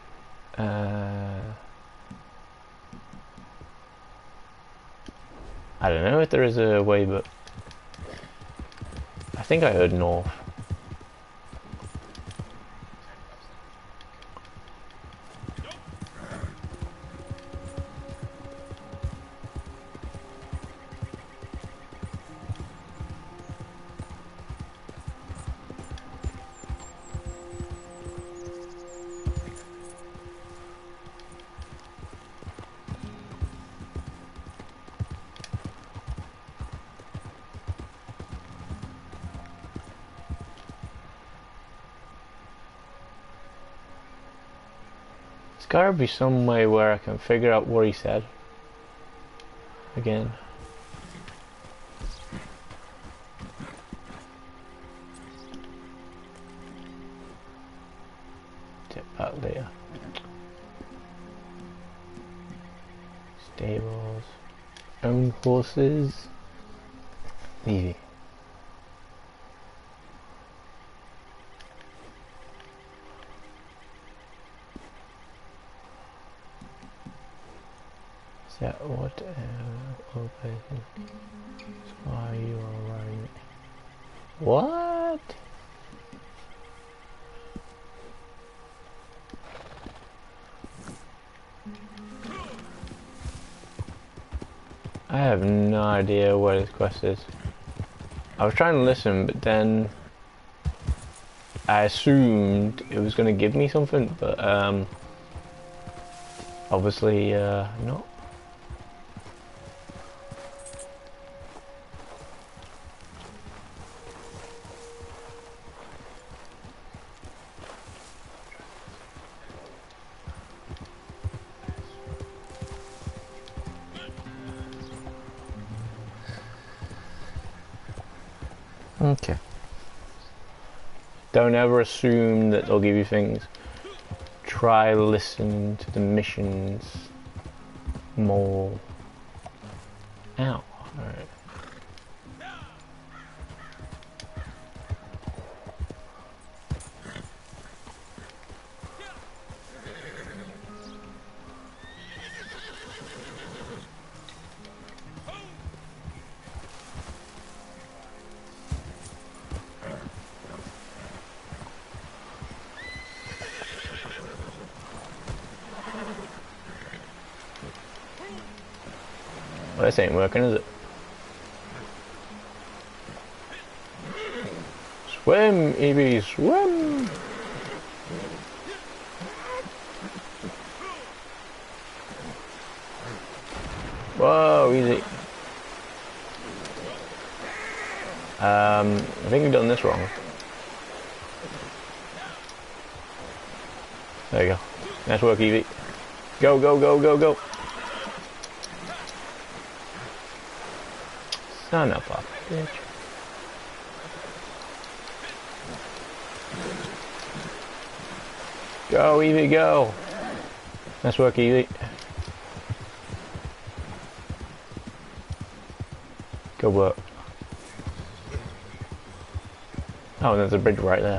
I don't know if there is a way, but I think I heard north. There's gotta be some way where I can figure out what he said. Again. Tip that later. Stables. Own horses. Easy. Set whatever open. Why you are wearing? What? I have no idea what this quest is. I was trying to listen, but then I assumed it was going to give me something, but obviously not. Okay. Don't ever assume that they'll give you things. Try listen to the missions more. Ow. Alright. Well, this ain't working, is it? Swim, Evie, swim! Whoa, easy. I think we've done this wrong. There you go. Nice work, Evie. Go, go, go, go, go. Son of a bitch. Go, Evie, go. Nice work, Evie. Good work. Oh, there's a bridge right there.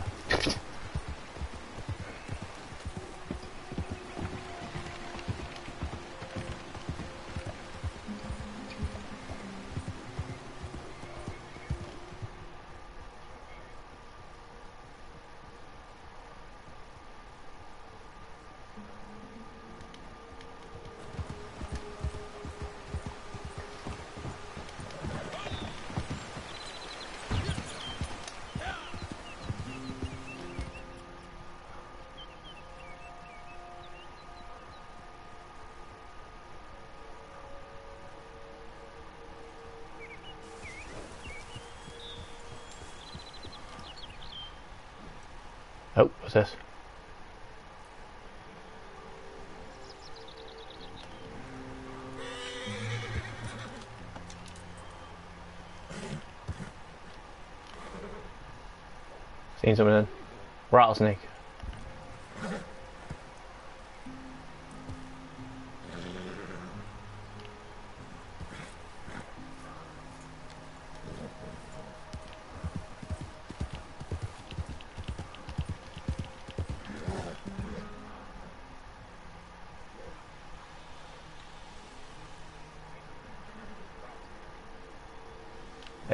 Oh, what's this? Seen something then? Rattlesnake.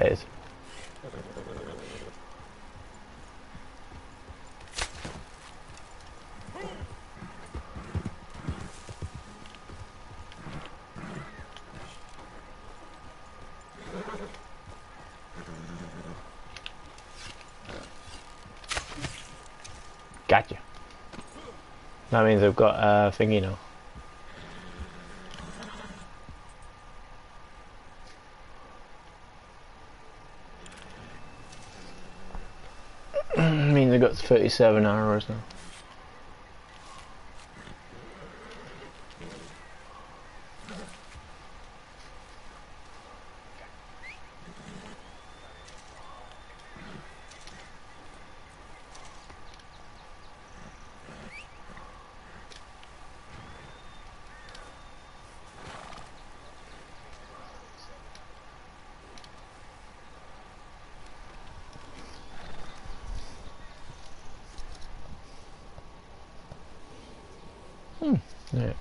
it is. Gotcha. That means I've got a thingy now. Means I've got 37 hours now. Yeah.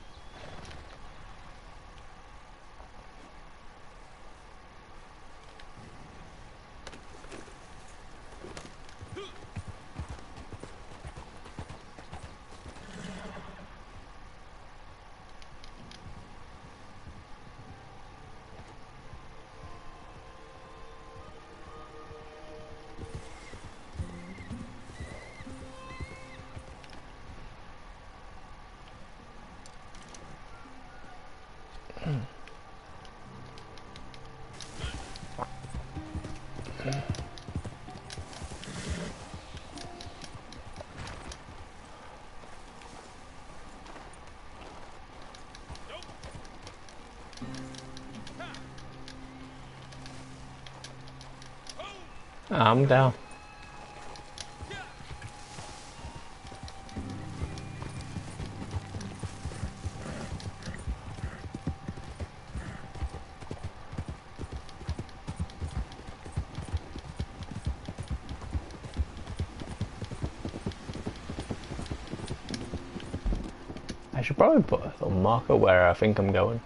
I'm down. I should probably put a little marker where I think I'm going.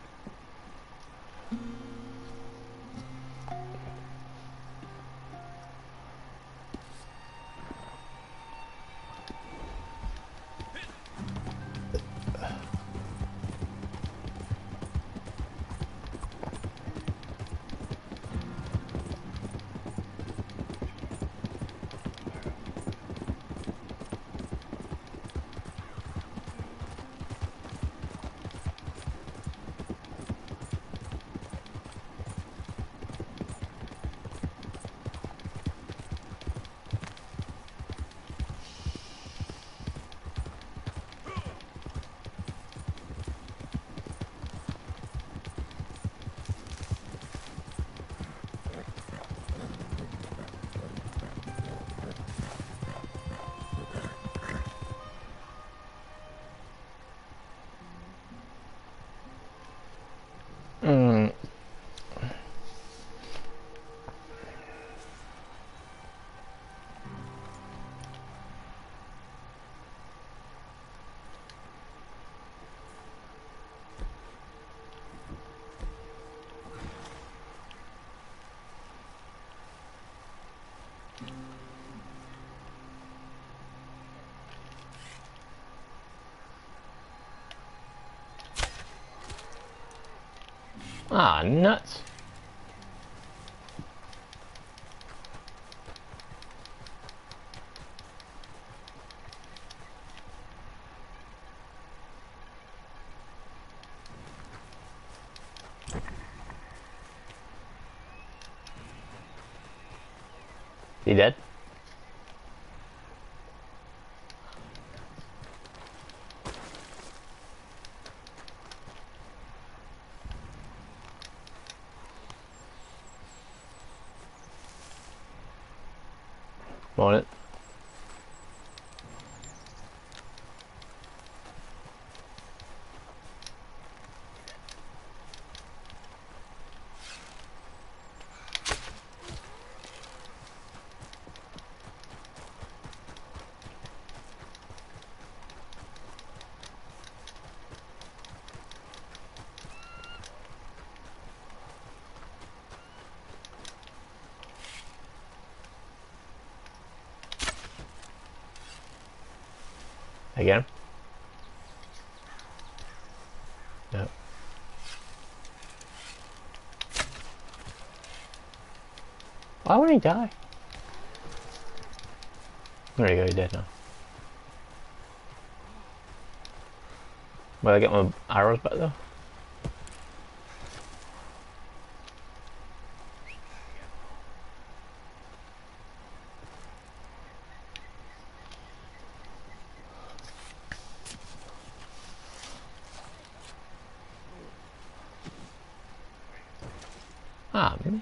Ah, nuts. He dead? On it. Again? No. Why would he die? There you go, he's dead now. Will I get my arrows back though? Ah, man.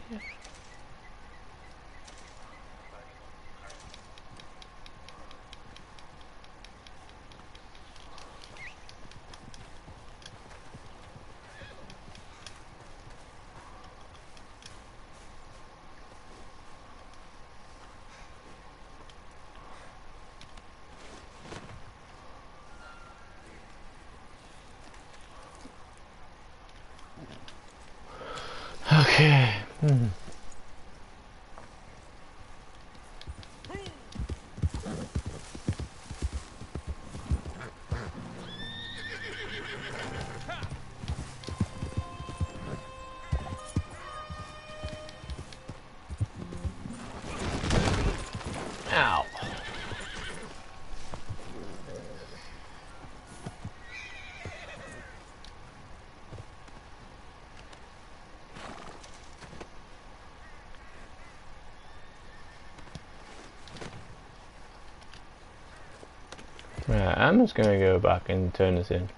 Okay. Ow. Right, I'm just gonna go back and turn this in.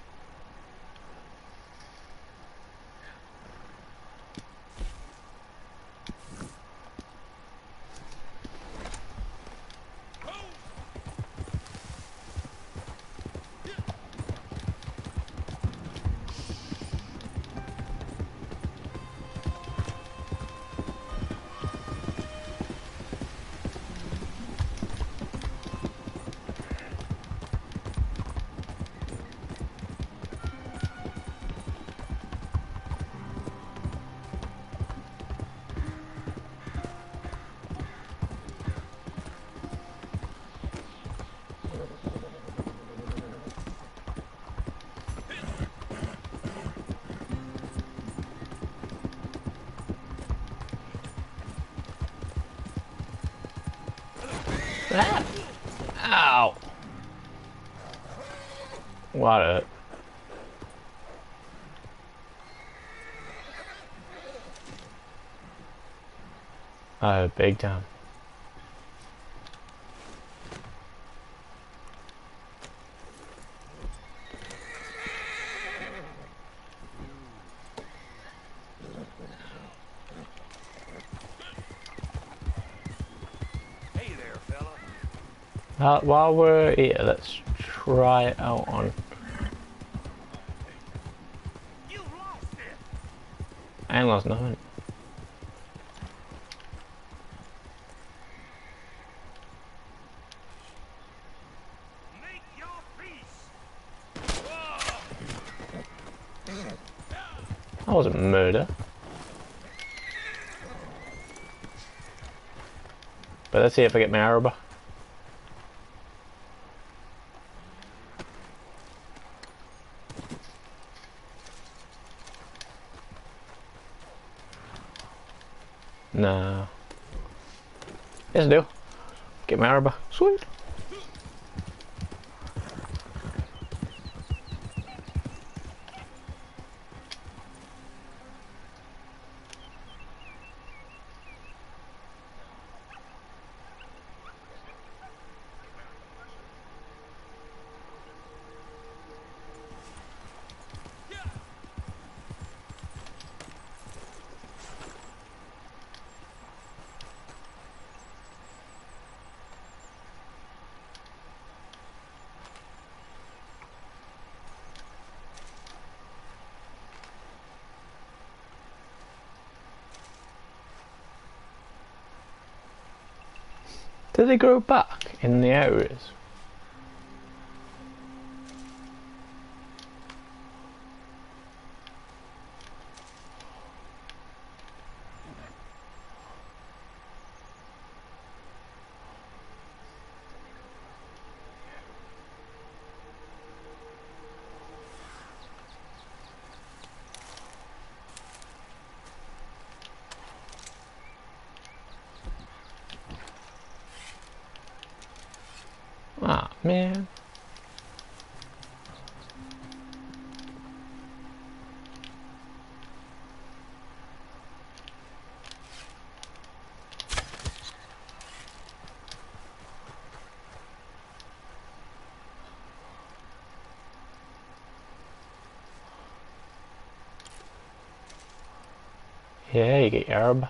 Ah. Ow! What a... big time. Hey there, fella. While we're here, let's try it out on... You lost it. I ain't lost nothing. Make your peace. That wasn't murder. But let's see if I get my arrow back. No. Yes, I do. Get my arrow back. Sweet. Do they grow back in the areas? man. Yeah, you get your herb.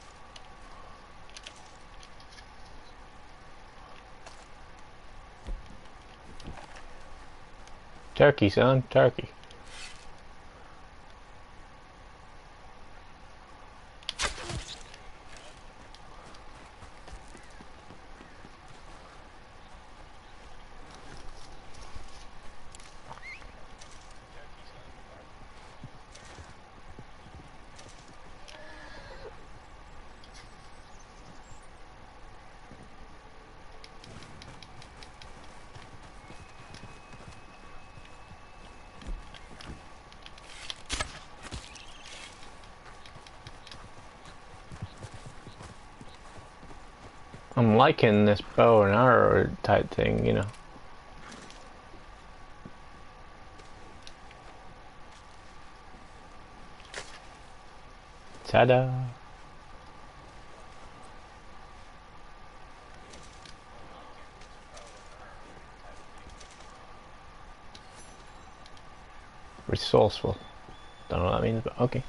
Turkey, son, turkey. I'm liking this bow and arrow type thing, you know. Ta-da! Resourceful. Don't know what that means, but okay.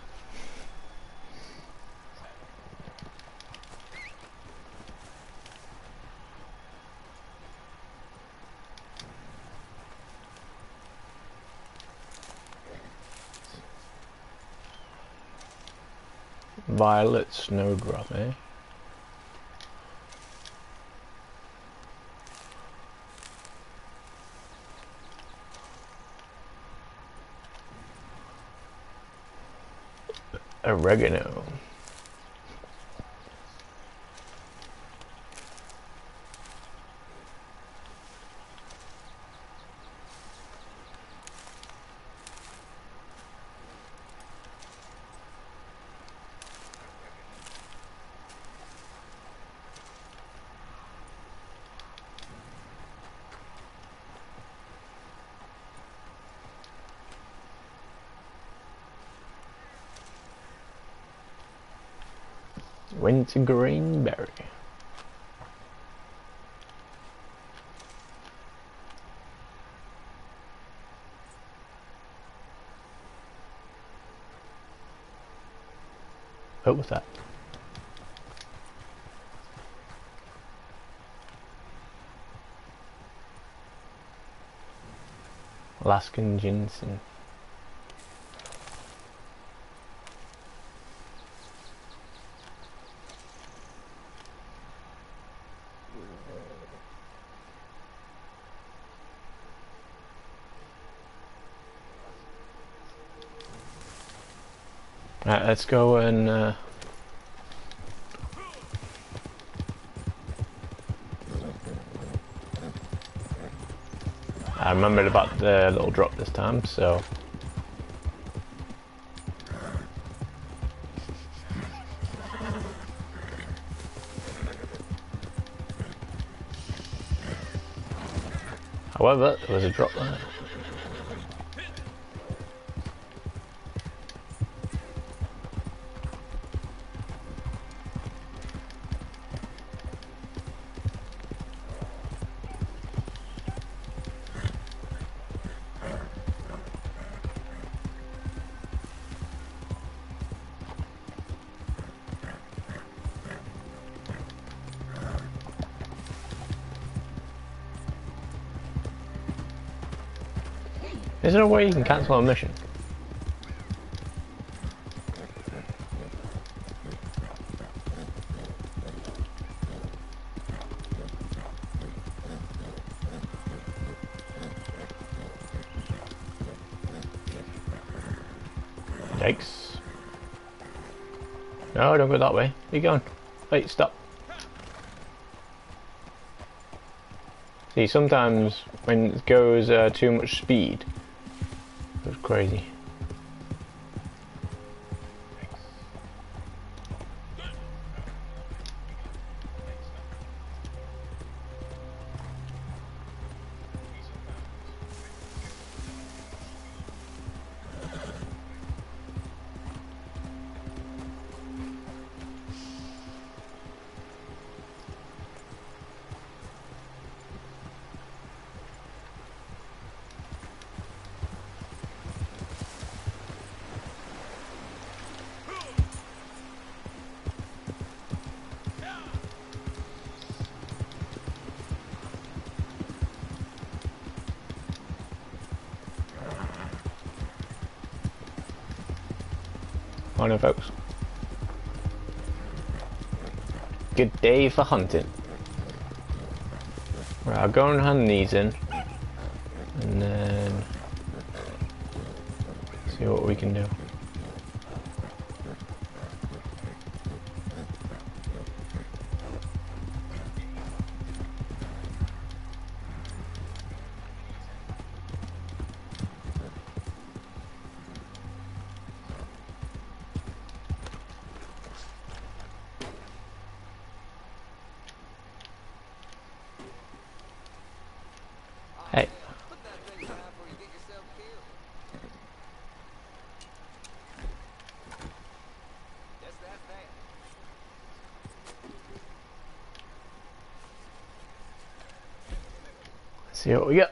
Violet snowdrop, eh? Oregano. Wintergreen berry. What was that? Alaskan ginseng. Right, let's go and I remembered about the little drop this time, so however, there was a drop there. Is there a way you can cancel a mission? Yikes. No, don't go that way. Where you going? Wait, stop. See, sometimes when it goes too much speed, it goes crazy. Morning, folks. Good day for hunting. Right, I'll go and hand these in. And then see what we can do. Hey. Put that thing down before you get yourself killed. That's that. See what we got.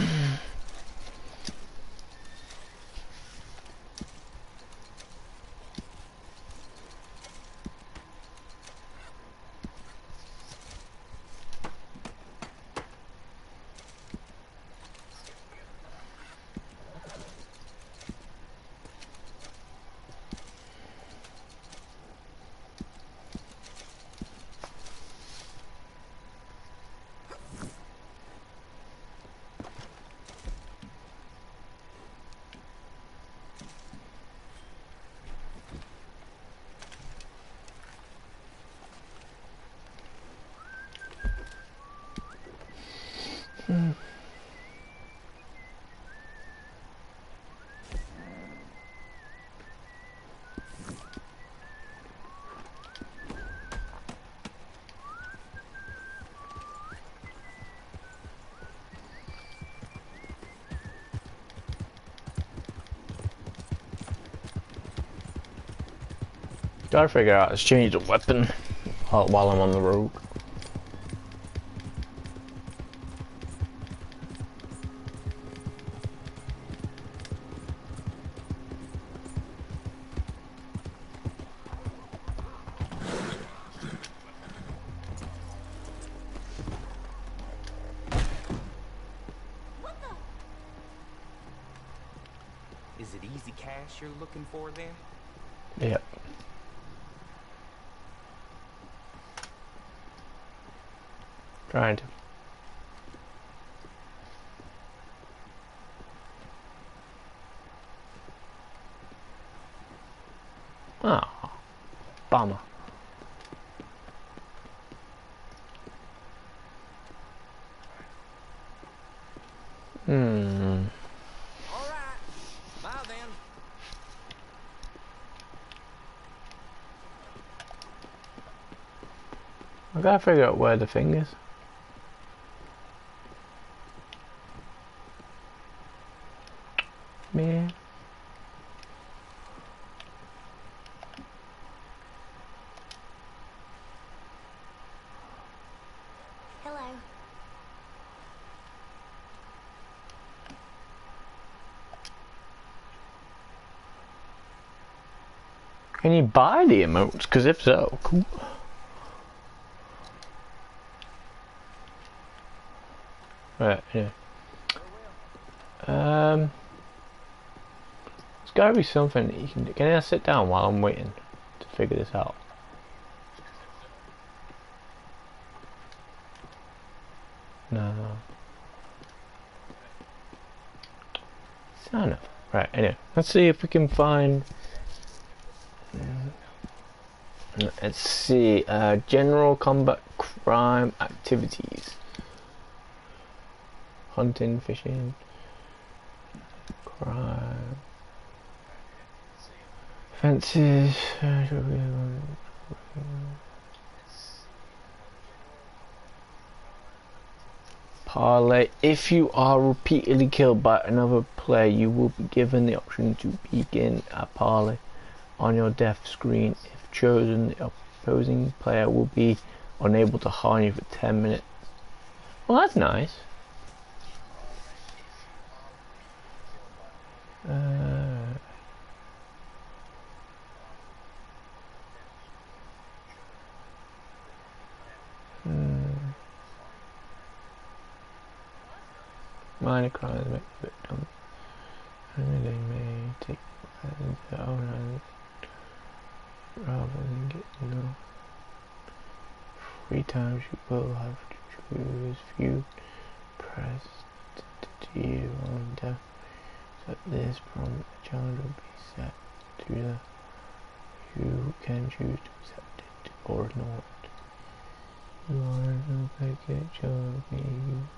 Gotta figure out how to change the weapon while I'm on the road. Is it easy cash you're looking for then? Yep. Trying to. Oh, bummer. All right. Bye then. I gotta figure out where the thing is. Man. Hello. Can you buy the emotes? Because if so, cool. Right, yeah. There's gotta be something that you can do. Can I sit down while I'm waiting to figure this out? No. Son of. Right, anyway. Let's see if we can find. Let's see. General combat crime activities. Hunting, fishing, crime, fences. Parlay. If you are repeatedly killed by another player, you will be given the option to begin a parlay on your death screen. If chosen, the opposing player will be unable to harm you for 10 minutes. Well, that's nice. Minor crimes make the victim. They may take into their own hands. course you will have to choose few pressed to you on death. So this prompt challenge will be set to the you can choose to accept it or not. You are no package of me.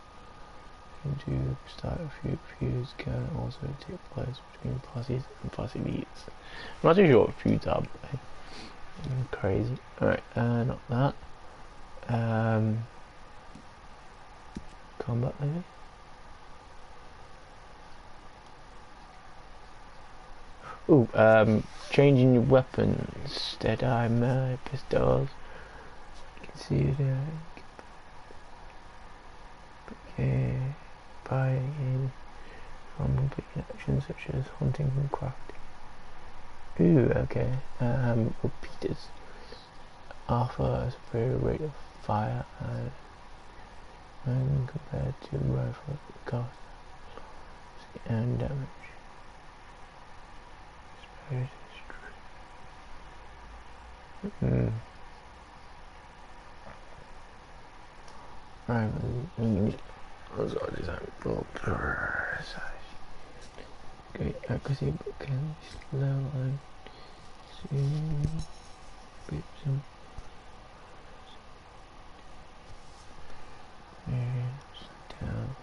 To start a few feuds can also take place between posses and posse beats. I'm not too sure what feuds are, but crazy. Alright, not that. Combat maybe? Ooh, changing your weapons. Deadeye, melee, pistols. You can see it there. Okay. By from completing actions such as hunting and crafting. Ooh, okay. Repeaters offer a superior rate of fire and compared to rifle cost and damage. Great accuracy, but can slow and soon grip some down.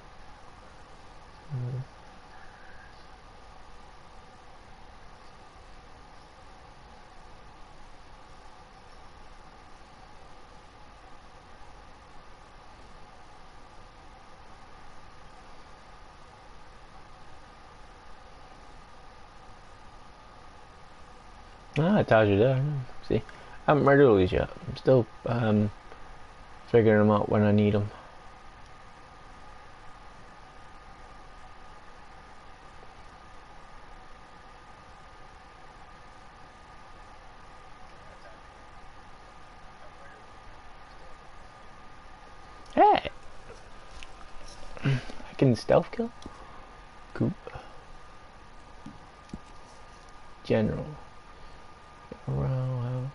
Ah, it tells you there. See, I haven't read all these yet. I'm still figuring them out when I need them. Hey, I can stealth kill. Cool. General. Around house.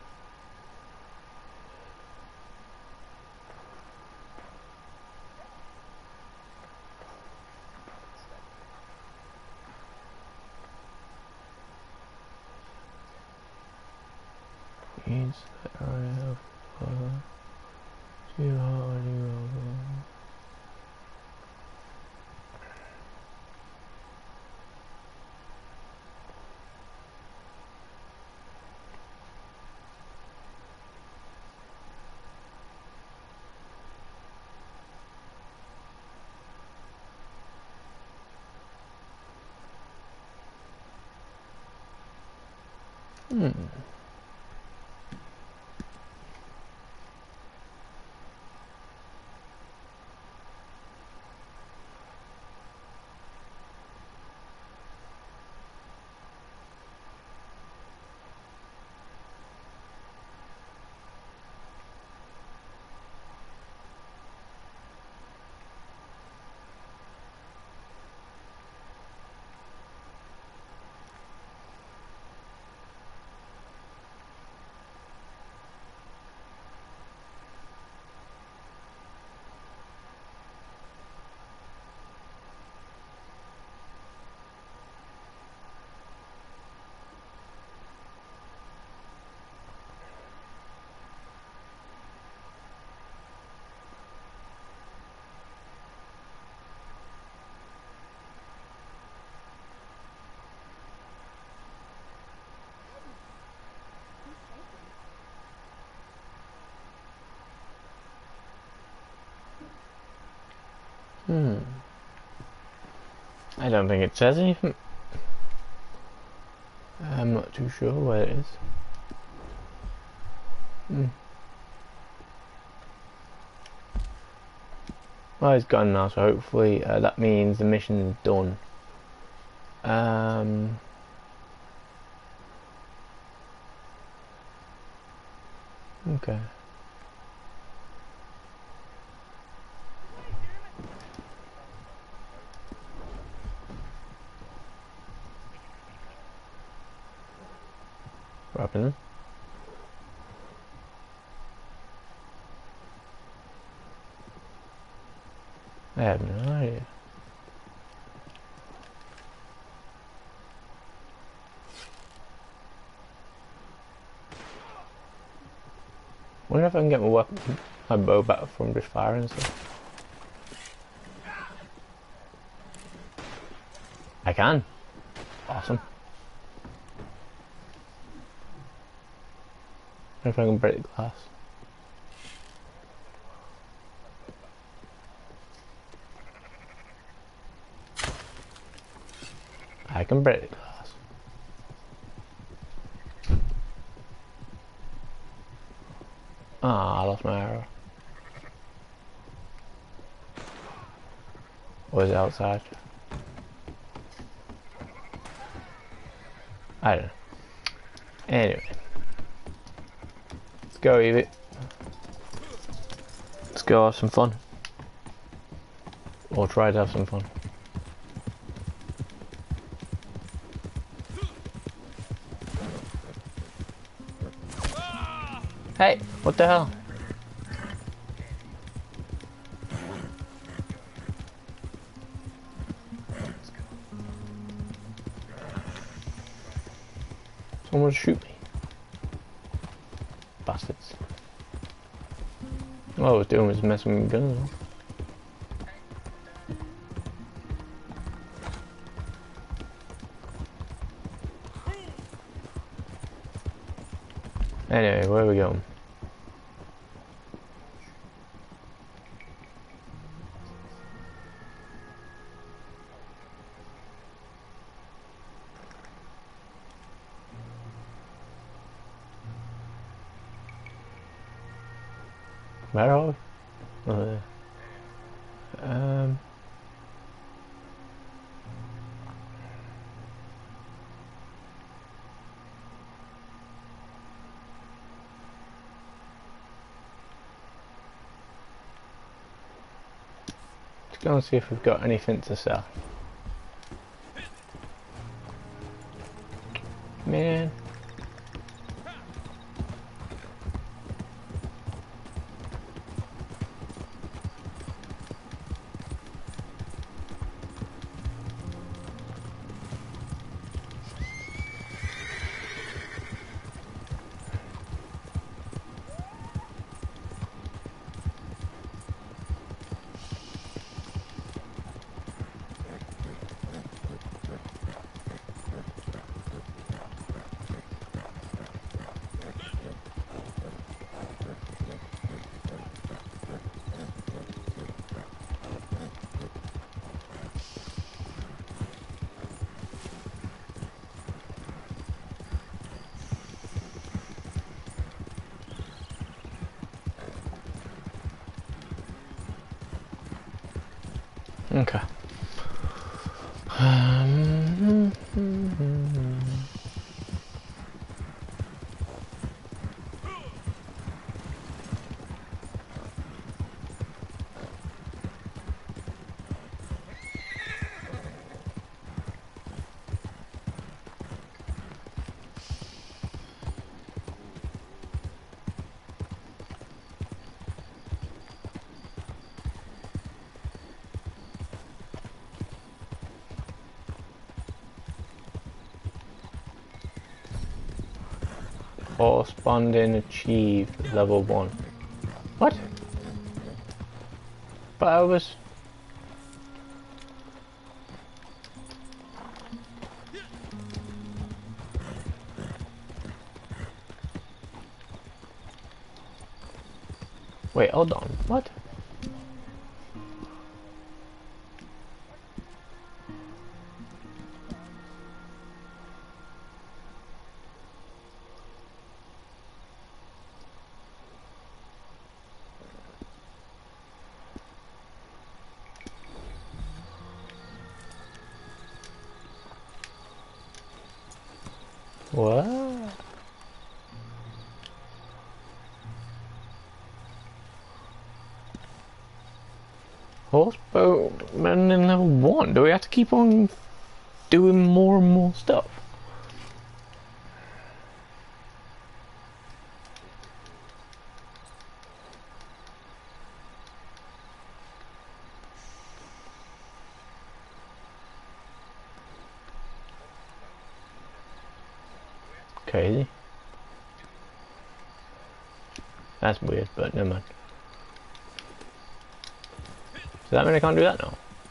Means that I have too hard to I don't think it says anything. I'm not too sure where it is. Well, it's gone now, so hopefully that means the mission's done. Okay. What happened? I have no idea. Wonder if I can get my weapon, my bow back from just firing stuff. I can. Awesome. Wonder if I can break the glass. I can break the glass. Ah, I lost my arrow. Was it outside? I don't know. Anyway. Let's go, Evie. Let's go have some fun. Or try to have some fun. Hey, what the hell? Someone shoot me. Bastards. All I was doing was messing with guns. Anyway, where are we going? Where are we? Oh, there. Let's go and see if we've got anything to sell. Man. Okay. Horse bonding achieved level 1. What? But I was... Wait, hold on. What? What? Horseboatman in level 1? Do we have to keep on doing more and more stuff? crazy. That's weird, but never mind. Does that mean I can't do that now?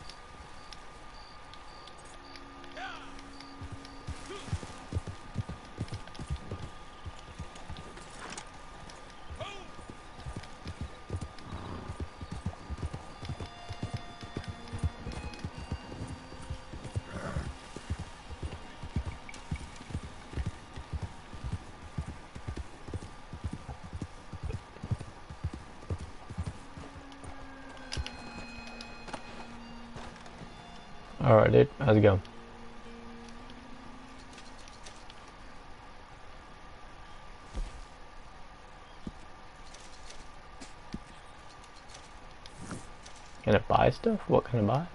Alright dude, how's it going? Can I buy stuff? What can I buy?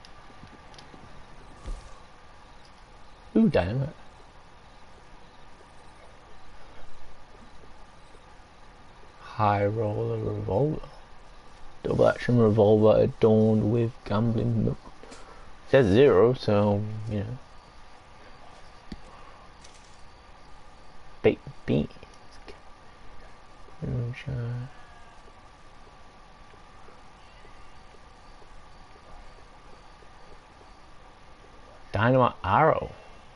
Ooh, dynamite. High roller revolver. Double action revolver adorned with gambling. It says 0, so you know. Baked beans. Moonshine. Dynamite arrow.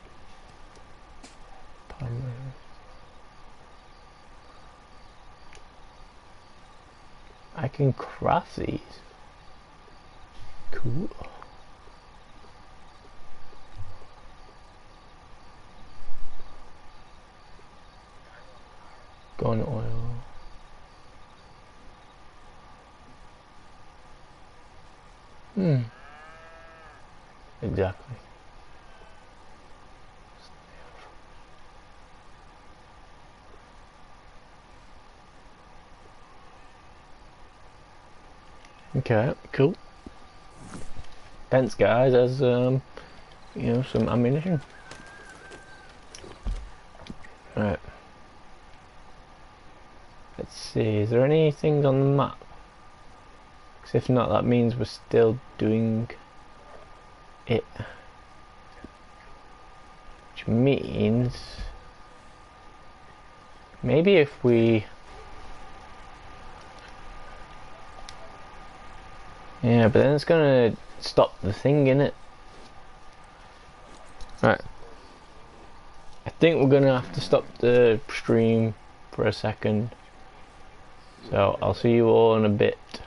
I can craft these. Cool. Gun oil. Exactly. Okay, cool. Thanks guys, as you know, some ammunition. Right. Let's see, is there any things on the map? Because if not, that means we're still doing it. Which means maybe if we... Yeah, but then it's gonna stop the thing, innit? Right. I think we're gonna have to stop the stream for a second. So I'll see you all in a bit.